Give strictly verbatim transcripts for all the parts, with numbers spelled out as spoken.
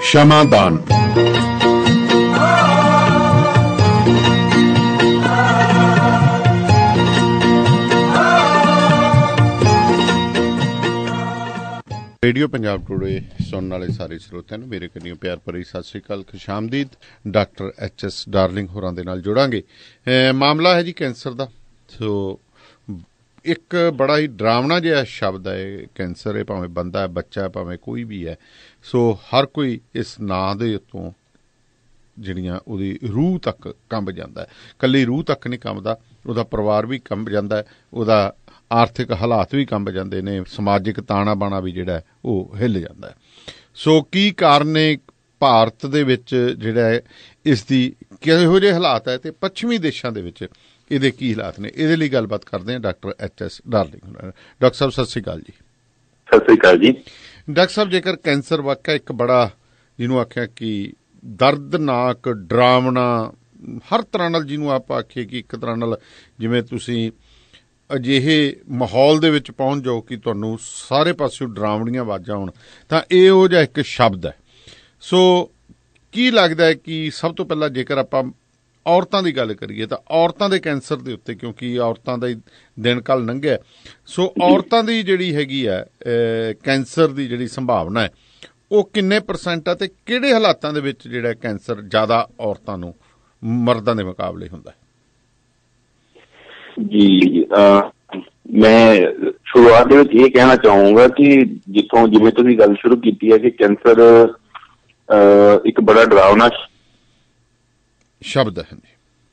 ਸ਼ਮਾਦਾਨ। Radio Punjab today सुनने वाले सारे ਸਰੋਤਿਆਂ ਨੂੰ ਮੇਰੇ ਕਨੀਓ ਪਿਆਰ ਭਰੀ ਸਤਿ ਸ਼੍ਰੀ ਅਕਾਲ, ਖੁਸ਼ਾਮਦੀਦ। ਡਾਕਟਰ ਐਚ ਐਸ ਡਾਰਲਿੰਗ ਹੋਰਾਂ ਦੇ ਨਾਲ ਜੁੜਾਂਗੇ। ਮਾਮਲਾ ਹੈ ਜੀ ਕੈਂਸਰ ਦਾ। ਸੋ ਇੱਕ ਬੜਾ ਹੀ ਡਰਾਵਣਾ ਜਿਹਾ ਸ਼ਬਦ ਹੈ ਕੈਂਸਰ। ਇਹ ਭਾਵੇਂ ਬੰਦਾ ਹੈ, ਬੱਚਾ ਹੈ, ਭਾਵੇਂ ਕੋਈ ਵੀ ਹੈ। ਸੋ ਹਰ ਕੋਈ ਇਸ ਨਾਂ ਦੇ ਉੱਤੋਂ ਜਿਹੜੀਆਂ ਉਹਦੀ ਰੂਹ ਤੱਕ ਕੰਬ ਜਾਂਦਾ ਹੈ। ਇਕੱਲੀ ਰੂਹ ਤੱਕ ਨਹੀਂ ਕੰਬਦਾ, ਉਹਦਾ ਪਰਿਵਾਰ ਵੀ ਕੰਬ ਜਾਂਦਾ ਹੈ, ਉਹਦਾ ਆਰਥਿਕ ਹਾਲਾਤ ਵੀ ਕੰਬ ਜਾਂਦੇ ਨੇ, ਸਮਾਜਿਕ ਤਾਣਾ ਬਾਣਾ ਵੀ ਜਿਹੜਾ ਉਹ ਹਿੱਲ ਜਾਂਦਾ ਹੈ। ਸੋ ਕੀ ਕਾਰਨ ਨੇ ਭਾਰਤ ਦੇ ਵਿੱਚ ਜਿਹੜਾ ਹੈ ਇਸ ਦੀ ਕਿਹੋ ਜਿਹੇ ਹਾਲਾਤ ਹੈ ਅਤੇ ਪੱਛਮੀ ਦੇਸ਼ਾਂ ਦੇ ਵਿੱਚ ਇਹਦੇ ਕੀ ਹਾਲਾਤ ਨੇ, ਇਹਦੇ ਲਈ ਗੱਲਬਾਤ ਕਰਦੇ ਹਾਂ doctor H S Darling. Doctor ਸਾਹਿਬ ਸਤਿ ਸ਼੍ਰੀ ਅਕਾਲ ਜੀ। ਸਤਿ ਸ਼੍ਰੀ ਅਕਾਲ ਜੀ। ਡਾਕਟਰ ਸਾਹਿਬ, ਜੇਕਰ ਕੈਂਸਰ ਵਾਕਿਆ ਇੱਕ ਬੜਾ ਜਿਹਨੂੰ ਆਖਿਆ ਕਿ ਦਰਦਨਾਕ, ਡਰਾਵਣਾ, ਹਰ ਤਰ੍ਹਾਂ ਨਾਲ ਜਿਹਨੂੰ ਆਪਾਂ ਆਖੀਏ ਕਿ ਇੱਕ ਤਰ੍ਹਾਂ ਨਾਲ ਜਿਵੇਂ ਤੁਸੀਂ ਅਜਿਹੇ ਮਾਹੌਲ ਦੇ ਵਿੱਚ ਪਹੁੰਚ ਜਾਓ ਕਿ ਤੁਹਾਨੂੰ ਸਾਰੇ ਪਾਸਿਓਂ ਡਰਾਵਣੀਆਂ ਆਵਾਜ਼ਾਂ ਆਉਣ, ਤਾਂ ਇਹੋ ਜਿਹਾ ਇੱਕ ਸ਼ਬਦ ਹੈ। ਸੋ ਕੀ ਲੱਗਦਾ ਹੈ ਕਿ ਸਭ ਤੋਂ ਪਹਿਲਾਂ ਜੇਕਰ ਆਪਾਂ ਔਰਤਾਂ ਦੀ ਗੱਲ ਕਰੀਏ ਤਾਂ ਔਰਤਾਂ ਦੇ ਕੈਂਸਰ ਦੇ ਉੱਤੇ, ਕਿਉਂਕਿ ਔਰਤਾਂ ਦਾ ਹੀ ਦਿਨ ਕੱਲ੍ਹ ਲੰਘਿਆ, ਸੋ ਔਰਤਾਂ ਦੀ ਜਿਹੜੀ ਹੈਗੀ ਹੈ ਕੈਂਸਰ ਦੀ ਜਿਹੜੀ ਸੰਭਾਵਨਾ ਹੈ ਉਹ ਕਿੰਨੇ ਪਰਸੈਂਟ ਆ, ਅਤੇ ਕਿਹੜੇ ਹਾਲਾਤਾਂ ਦੇ ਵਿੱਚ ਜਿਹੜਾ ਕੈਂਸਰ ਜ਼ਿਆਦਾ ਔਰਤਾਂ ਨੂੰ ਮਰਦਾਂ ਦੇ ਮੁਕਾਬਲੇ ਹੁੰਦਾ ਹੈ? ਜੀ ਮੈਂ ਸ਼ੁਰੂਆਤ ਦੇ ਵਿੱਚ ਇਹ ਕਹਿਣਾ ਚਾਹੂੰਗਾ ਕਿ ਜਿੱਥੋਂ ਜਿਵੇਂ ਤੁਸੀਂ ਗੱਲ ਸ਼ੁਰੂ ਕੀਤੀ ਹੈ ਕਿ ਕੈਂਸਰ ਇੱਕ ਬੜਾ ਡਰਾਵਨਾ ਸ਼ਬਦ ਹੈ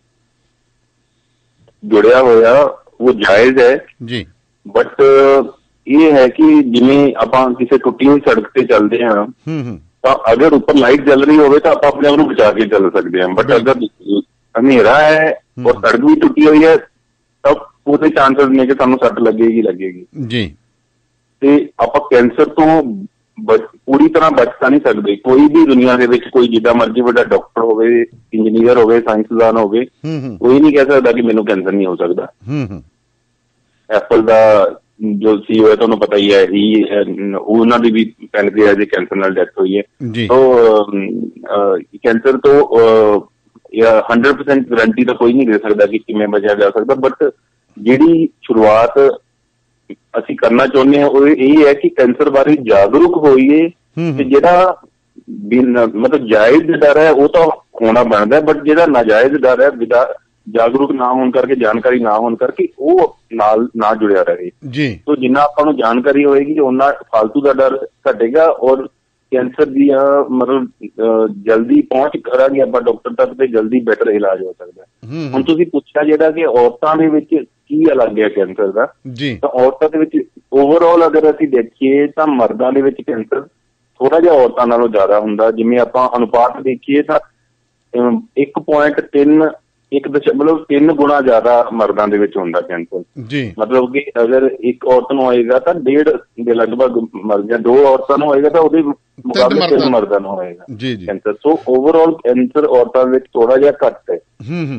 ਜੁੜਿਆ ਹੋਇਆ, ਉਹ ਜਾਇਜ਼ ਹੈ ਜੀ। ਬਟ ਇਹ ਹੈ ਕਿ ਜਿਵੇਂ ਆਪਾਂ ਕਿਸੇ ਟੁੱਟੀ ਹੋਈ ਸੜਕ ਤੇ ਚੱਲਦੇ ਹਾਂ ਤਾਂ ਅਗਰ ਉੱਪਰ ਲਾਈਟ ਜਲ ਰਹੀ ਹੋਵੇ ਤਾਂ ਆਪਾਂ ਆਪਣੇ ਆਪ ਨੂੰ ਬਚਾ ਕੇ ਚੱਲ ਸਕਦੇ ਹਾਂ। ਬਟ ਅਗਰ ਹਨੇਰਾ ਹੈ ਔਰ ਸੜਕ ਵੀ ਟੁੱਟੀ ਹੋਈ ਹੈ ਤਾਂ ਉਹਦੇ ਚਾਂਸਸ ਨੇ ਕਿ ਸਾਨੂੰ ਸੱਟ ਲੱਗੇਗੀ ਲੱਗੇਗੀ ਜੀ। ਤੇ ਆਪਾਂ ਕੈਂਸਰ ਤੋਂ ਪੂਰੀ ਤਰ੍ਹਾਂ ਬਚ ਤਾਂ ਨਹੀਂ ਸਕਦੇ। ਕੋਈ ਵੀ ਦੁਨੀਆ ਦੇ ਵਿੱਚ ਕੋਈ ਜਿੱਦਾਂ ਮਰਜ਼ੀ ਵੱਡਾ ਡਾਕਟਰ ਹੋਵੇ, ਇੰਜੀਨੀਅਰ ਹੋਵੇ, ਸਾਇੰਸਦਾਨ ਹੋਵੇ, ਕੋਈ ਨਹੀਂ ਕਹਿ ਸਕਦਾ ਕਿ ਮੈਨੂੰ ਕੈਂਸਰ ਨਹੀਂ ਹੋ ਸਕਦਾ। ਐਪਲ ਦਾ ਜੋ ਸੀ ਓ ਹੈ ਤੁਹਾਨੂੰ ਪਤਾ ਹੀ ਹੈ, ਹੀ ਉਹਨਾਂ ਦੀ ਵੀ ਪੈਨਕ੍ਰੀਆਸ ਦੇ ਕੈਂਸਰ ਨਾਲ ਡੈਥ ਹੋਈ ਹੈ। ਤਾਂ ਕੈਂਸਰ ਤੋਂ ਹੰਡਰਡ ਪਰਸੈਂਟ ਗਰੰਟੀ ਤਾਂ ਕੋਈ ਨਹੀਂ ਦੇ ਸਕਦਾ ਕਿ ਕਿਵੇਂ ਬਚਿਆ ਜਾ ਸਕਦਾ। ਬਟ ਜਿਹੜੀ ਸ਼ੁਰੂਆਤ ਅਸੀਂ ਕਰਨਾ ਚਾਹੁੰਦੇ ਹਾਂ ਉਹ ਇਹ ਹੈ ਕਿ ਕੈਂਸਰ ਬਾਰੇ ਜਾਗਰੂਕ ਹੋਈਏ, ਤੇ ਜਿਹੜਾ ਮਤਲਬ ਜਾਇਜ਼ ਡਰ ਹੈ ਉਹ ਤਾਂ ਹੋਣਾ ਬਣਦਾ, ਬਟ ਜਿਹੜਾ ਨਾਜਾਇਜ਼ ਡਰ ਹੈ ਬਿਨਾਂ ਜਾਗਰੂਕ ਨਾ ਹੋਣ ਕਰਕੇ, ਜਾਣਕਾਰੀ ਨਾ ਹੋਣ ਕਰਕੇ, ਉਹ ਨਾਲ ਨਾ ਜੁੜਿਆ ਰਹੇ ਜੀ। ਤੋ ਜਿੰਨਾ ਆਪਾਂ ਨੂੰ ਜਾਣਕਾਰੀ ਹੋਏਗੀ ਉਹਨਾਂ ਫਾਲਤੂ ਦਾ ਡਰ ਘਟੇਗਾ ਔਰ ਕੈਂਸਰ ਦੀਆਂ ਮਤਲਬ ਜਲਦੀ ਪਹੁੰਚ ਕਰਾਂਗੇ ਆਪਾਂ ਡਾਕਟਰ ਤੱਕ ਤੇ ਜਲਦੀ ਬੈਟਰ ਇਲਾਜ ਹੋ ਸਕਦਾ। ਹੁਣ ਤੁਸੀਂ ਪੁੱਛਿਆ ਜਿਹੜਾ ਕਿ ਔਰਤਾਂ ਦੇ ਵਿੱਚ ਕੀ ਅਲੱਗ ਹੈ ਕੈਂਸਰ ਦਾ, ਤਾਂ ਔਰਤਾਂ ਦੇ ਵਿੱਚ ਓਵਰਆਲ ਅਗਰ ਅਸੀਂ ਦੇਖੀਏ ਤਾਂ ਮਰਦਾਂ ਦੇ ਵਿੱਚ ਕੈਂਸਰ ਥੋੜਾ ਜਿਹਾ ਔਰਤਾਂ ਨਾਲੋਂ ਜ਼ਿਆਦਾ ਹੁੰਦਾ। ਜਿਵੇਂ ਆਪਾਂ ਅਨੁਪਾਤ ਦੇਖੀਏ ਤਾਂ ਇੱਕ ਪੁਆਇੰਟ ਤਿੰਨ ਇੱਕ ਦਸ਼ਮਲਵ ਤਿੰਨ ਗੁਣਾ ਜ਼ਿਆਦਾ ਮਰਦਾਂ ਦੇ ਵਿੱਚ ਹੁੰਦਾ ਕੈਂਸਰ ਜੀ। ਮਤਲਬ ਕਿ ਅਗਰ ਇੱਕ ਔਰਤ ਨੂੰ ਹੋਏਗਾ ਤਾਂ ਡੇਢ ਦੇ ਲਗਭਗ ਮਰਦਾਂ, ਦੋ ਔਰਤਾਂ ਨੂੰ ਹੋਏਗਾ ਤਾਂ ਉਹਦੇ ਮੁਕਾਬਲੇ ਤਿੰਨ ਮਰਦਾਂ ਨੂੰ ਹੋਏਗਾ ਕੈਂਸਰ। ਸੋ ਓਵਰਆਲ ਕੈਂਸਰ ਔਰਤਾਂ ਵਿੱਚ ਥੋੜਾ ਜਿਹਾ ਘੱਟ ਹੈ।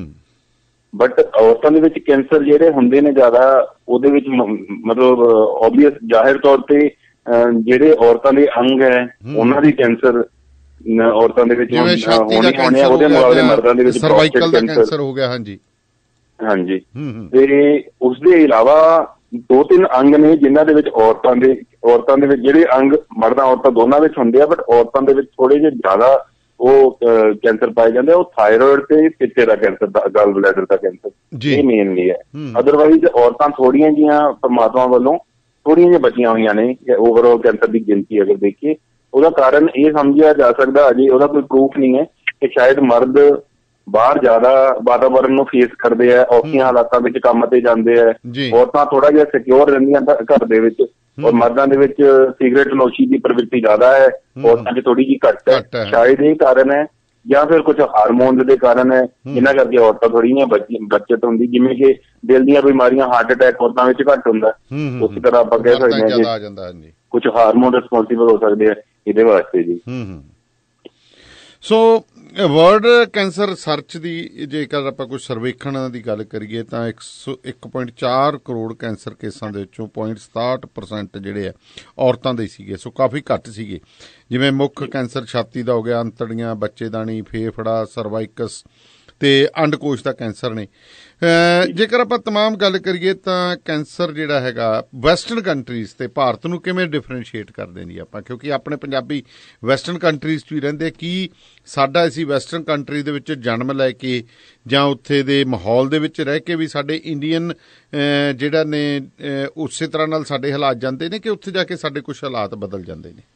ਬਟ ਔਰਤਾਂ ਦੇ ਵਿੱਚ ਕੈਂਸਰ ਜਿਹੜੇ ਹੁੰਦੇ ਨੇ ਜ਼ਿਆਦਾ, ਉਹਦੇ ਵਿੱਚ ਮਤਲਬ ਓਬਵੀਅਸ ਜ਼ਾਹਿਰ ਤੌਰ ਤੇ ਜਿਹੜੇ ਔਰਤਾਂ ਦੇ ਅੰਗ ਹੈ ਉਹਨਾਂ ਦੀ ਕੈਂਸਰ ਔਰਤਾਂ ਦੇ ਵਿੱਚ ਹੋਣੇ ਹੋਣੇ ਆ, ਉਹਦੇ ਮੁਕਾਬਲੇ ਮਰਦਾਂ ਦੇ ਵਿੱਚ ਸਰਵਾਈਕਲ ਦਾ ਕੈਂਸਰ ਹੋ ਗਿਆ। ਹਾਂਜੀ ਹਾਂਜੀ। ਤੇ ਉਸਦੇ ਇਲਾਵਾ ਦੋ ਤਿੰਨ ਅੰਗ ਨੇ ਜਿਨ੍ਹਾਂ ਦੇ ਵਿੱਚ ਔਰਤਾਂ ਦੇ ਔਰਤਾਂ ਦੇ ਵਿੱਚ ਜਿਹੜੇ ਅੰਗ ਮਰਦਾਂ ਔਰਤਾਂ ਦੋਨਾਂ ਵਿੱਚ ਹੁੰਦੇ ਆ, ਬਟ ਔਰਤਾਂ ਦੇ ਵਿੱਚ ਥੋੜੇ ਜਿਹੇ ਜ਼ਿਆਦਾ ਉਹ ਕੈਂਸਰ ਪਾਏ ਜਾਂਦੇ ਆ। ਉਹ ਥਾਇਰੋਇਡ ਤੇ ਪਿੱਤੇ ਦਾ ਕੈਂਸਰ, ਗਲ ਬਲੈਡਰ ਦਾ ਕੈਂਸਰ, ਇਹ ਮੇਨਲੀ ਹੈ। ਅਦਰਵਾਈਜ਼ ਔਰਤਾਂ ਥੋੜੀਆਂ ਜਿਹੀਆਂ ਪਰਮਾਤਮਾ ਵੱਲੋਂ ਥੋੜੀਆਂ ਜਿਹੀਆਂ ਬਚੀਆਂ ਹੋਈਆਂ ਨੇ ਓਵਰਆਲ ਕੈਂਸਰ ਦੀ ਗਿਣਤੀ ਅਗਰ ਦੇਖੀਏ। ਉਹਦਾ ਕਾਰਨ ਇਹ ਸਮਝਿਆ ਜਾ ਸਕਦਾ, ਅਜੇ ਉਹਦਾ ਕੋਈ ਪ੍ਰੂਫ ਨਹੀਂ ਹੈ ਕਿ ਸ਼ਾਇਦ ਮਰਦ ਬਾਹਰ ਜ਼ਿਆਦਾ ਵਾਤਾਵਰਨ ਨੂੰ ਫੇਸ ਕਰਦੇ ਆ, ਔਖੀਆਂ ਹਾਲਾਤਾਂ ਵਿੱਚ ਕੰਮ ਤੇ ਜਾਂਦੇ ਆ। ਔਰਤਾਂ ਥੋੜਾ ਜਿਹਾ ਸਿਕਿਉਰ ਰਹਿੰਦੀਆਂ ਘਰ ਦੇ ਵਿੱਚ, ਔਰ ਮਰਦਾਂ ਦੇ ਵਿੱਚ ਸਿਗਰਟ ਨੋਸ਼ੀ ਦੀ ਪ੍ਰਵਿਰਤੀ ਜ਼ਿਆਦਾ ਹੈ, ਔਰਤਾਂ 'ਚ ਥੋੜੀ ਜਿਹੀ ਘੱਟ ਹੈ। ਸ਼ਾਇਦ ਇਹ ਕਾਰਨ ਹੈ ਜਾਂ ਫਿਰ ਕੁਛ ਹਾਰਮੋਨ ਦੇ ਕਾਰਨ ਹੈ ਜਿਨ੍ਹਾਂ ਕਰਕੇ ਔਰਤਾਂ ਥੋੜ੍ਹੀਆਂ ਬੱਚਤ ਹੁੰਦੀ। ਜਿਵੇਂ ਕਿ ਦਿਲ ਦੀਆਂ ਬਿਮਾਰੀਆਂ, ਹਾਰਟ ਅਟੈਕ ਔਰਤਾਂ ਵਿੱਚ ਘੱਟ ਹੁੰਦਾ, ਉਸੇ ਤਰ੍ਹਾਂ ਆਪਾਂ ਕਹਿ ਸਕਦੇ ਹਾਂ ਕਿ ਕੁਛ ਹਾਰਮੋਨ ਰਿਸਪੋਂਸੀਬਲ ਹੋ ਸਕਦੇ ਆ ਇਹਦੇ ਵਾਸਤੇ ਜੀ। ਸੋ ਵਰਲਡ ਕੈਂਸਰ ਰਿਸਰਚ ਦੀ ਜੇਕਰ ਆਪਾਂ ਕੋਈ ਸਰਵੇਖਣ ਦੀ ਗੱਲ ਕਰੀਏ ਤਾਂ ਇੱਕ ਸੌ ਇੱਕ ਪੁਆਇੰਟ ਚਾਰ ਕਰੋੜ ਕੈਂਸਰ ਕੇਸਾਂ ਦੇ ਵਿੱਚੋਂ ਪੁਆਇੰਟ ਸਤਾਹਠ ਪਰਸੈਂਟ ਜਿਹੜੇ ਆ ਔਰਤਾਂ ਦੇ ਸੀਗੇ, ਸੋ ਕਾਫੀ ਘੱਟ ਸੀਗੇ। ਜਿਵੇਂ ਮੁੱਖ ਕੈਂਸਰ ਛਾਤੀ ਦਾ ਹੋ ਗਿਆ, ਅੰਤੜੀਆਂ, ਬੱਚੇਦਾਨੀ, ਫੇਫੜਾ, ਸਰਵਾਈਕਸ ਤੇ ਅੰਡਕੋਸ਼ ਦਾ ਕੈਂਸਰ ਨੇ। ਜੇਕਰ ਆਪਾਂ ਤਮਾਮ ਗੱਲ ਕਰੀਏ ਤਾਂ ਕੈਂਸਰ ਜਿਹੜਾ ਹੈਗਾ ਵੈਸਟਰਨ ਕੰਟਰੀਜ਼ ਤੇ ਭਾਰਤ ਨੂੰ ਕਿਵੇਂ ਡਿਫਰੈਂਸ਼ੀਏਟ ਕਰਦੇ ਨੇ ਆਪਾਂ, ਕਿਉਂਕਿ ਆਪਣੇ ਪੰਜਾਬੀ ਵੈਸਟਰਨ ਕੰਟਰੀਜ਼ 'ਚ ਵੀ ਰਹਿੰਦੇ, ਕੀ ਸਾਡਾ ਅਸੀਂ ਵੈਸਟਰਨ ਕੰਟਰੀ ਦੇ ਵਿੱਚ ਜਨਮ ਲੈ ਕੇ ਜਾਂ ਉੱਥੇ ਦੇ ਮਾਹੌਲ ਦੇ ਵਿੱਚ ਰਹਿ ਕੇ ਵੀ ਸਾਡੇ ਇੰਡੀਅਨ ਜਿਹੜਾ ਨੇ ਉਸੇ ਤਰ੍ਹਾਂ ਨਾਲ ਸਾਡੇ ਹਾਲਾਤ ਜਾਂਦੇ ਨੇ ਕਿ ਉੱਥੇ ਜਾ ਕੇ ਸਾਡੇ ਕੁਛ ਹਾਲਾਤ ਬਦਲ ਜਾਂਦੇ ਨੇ?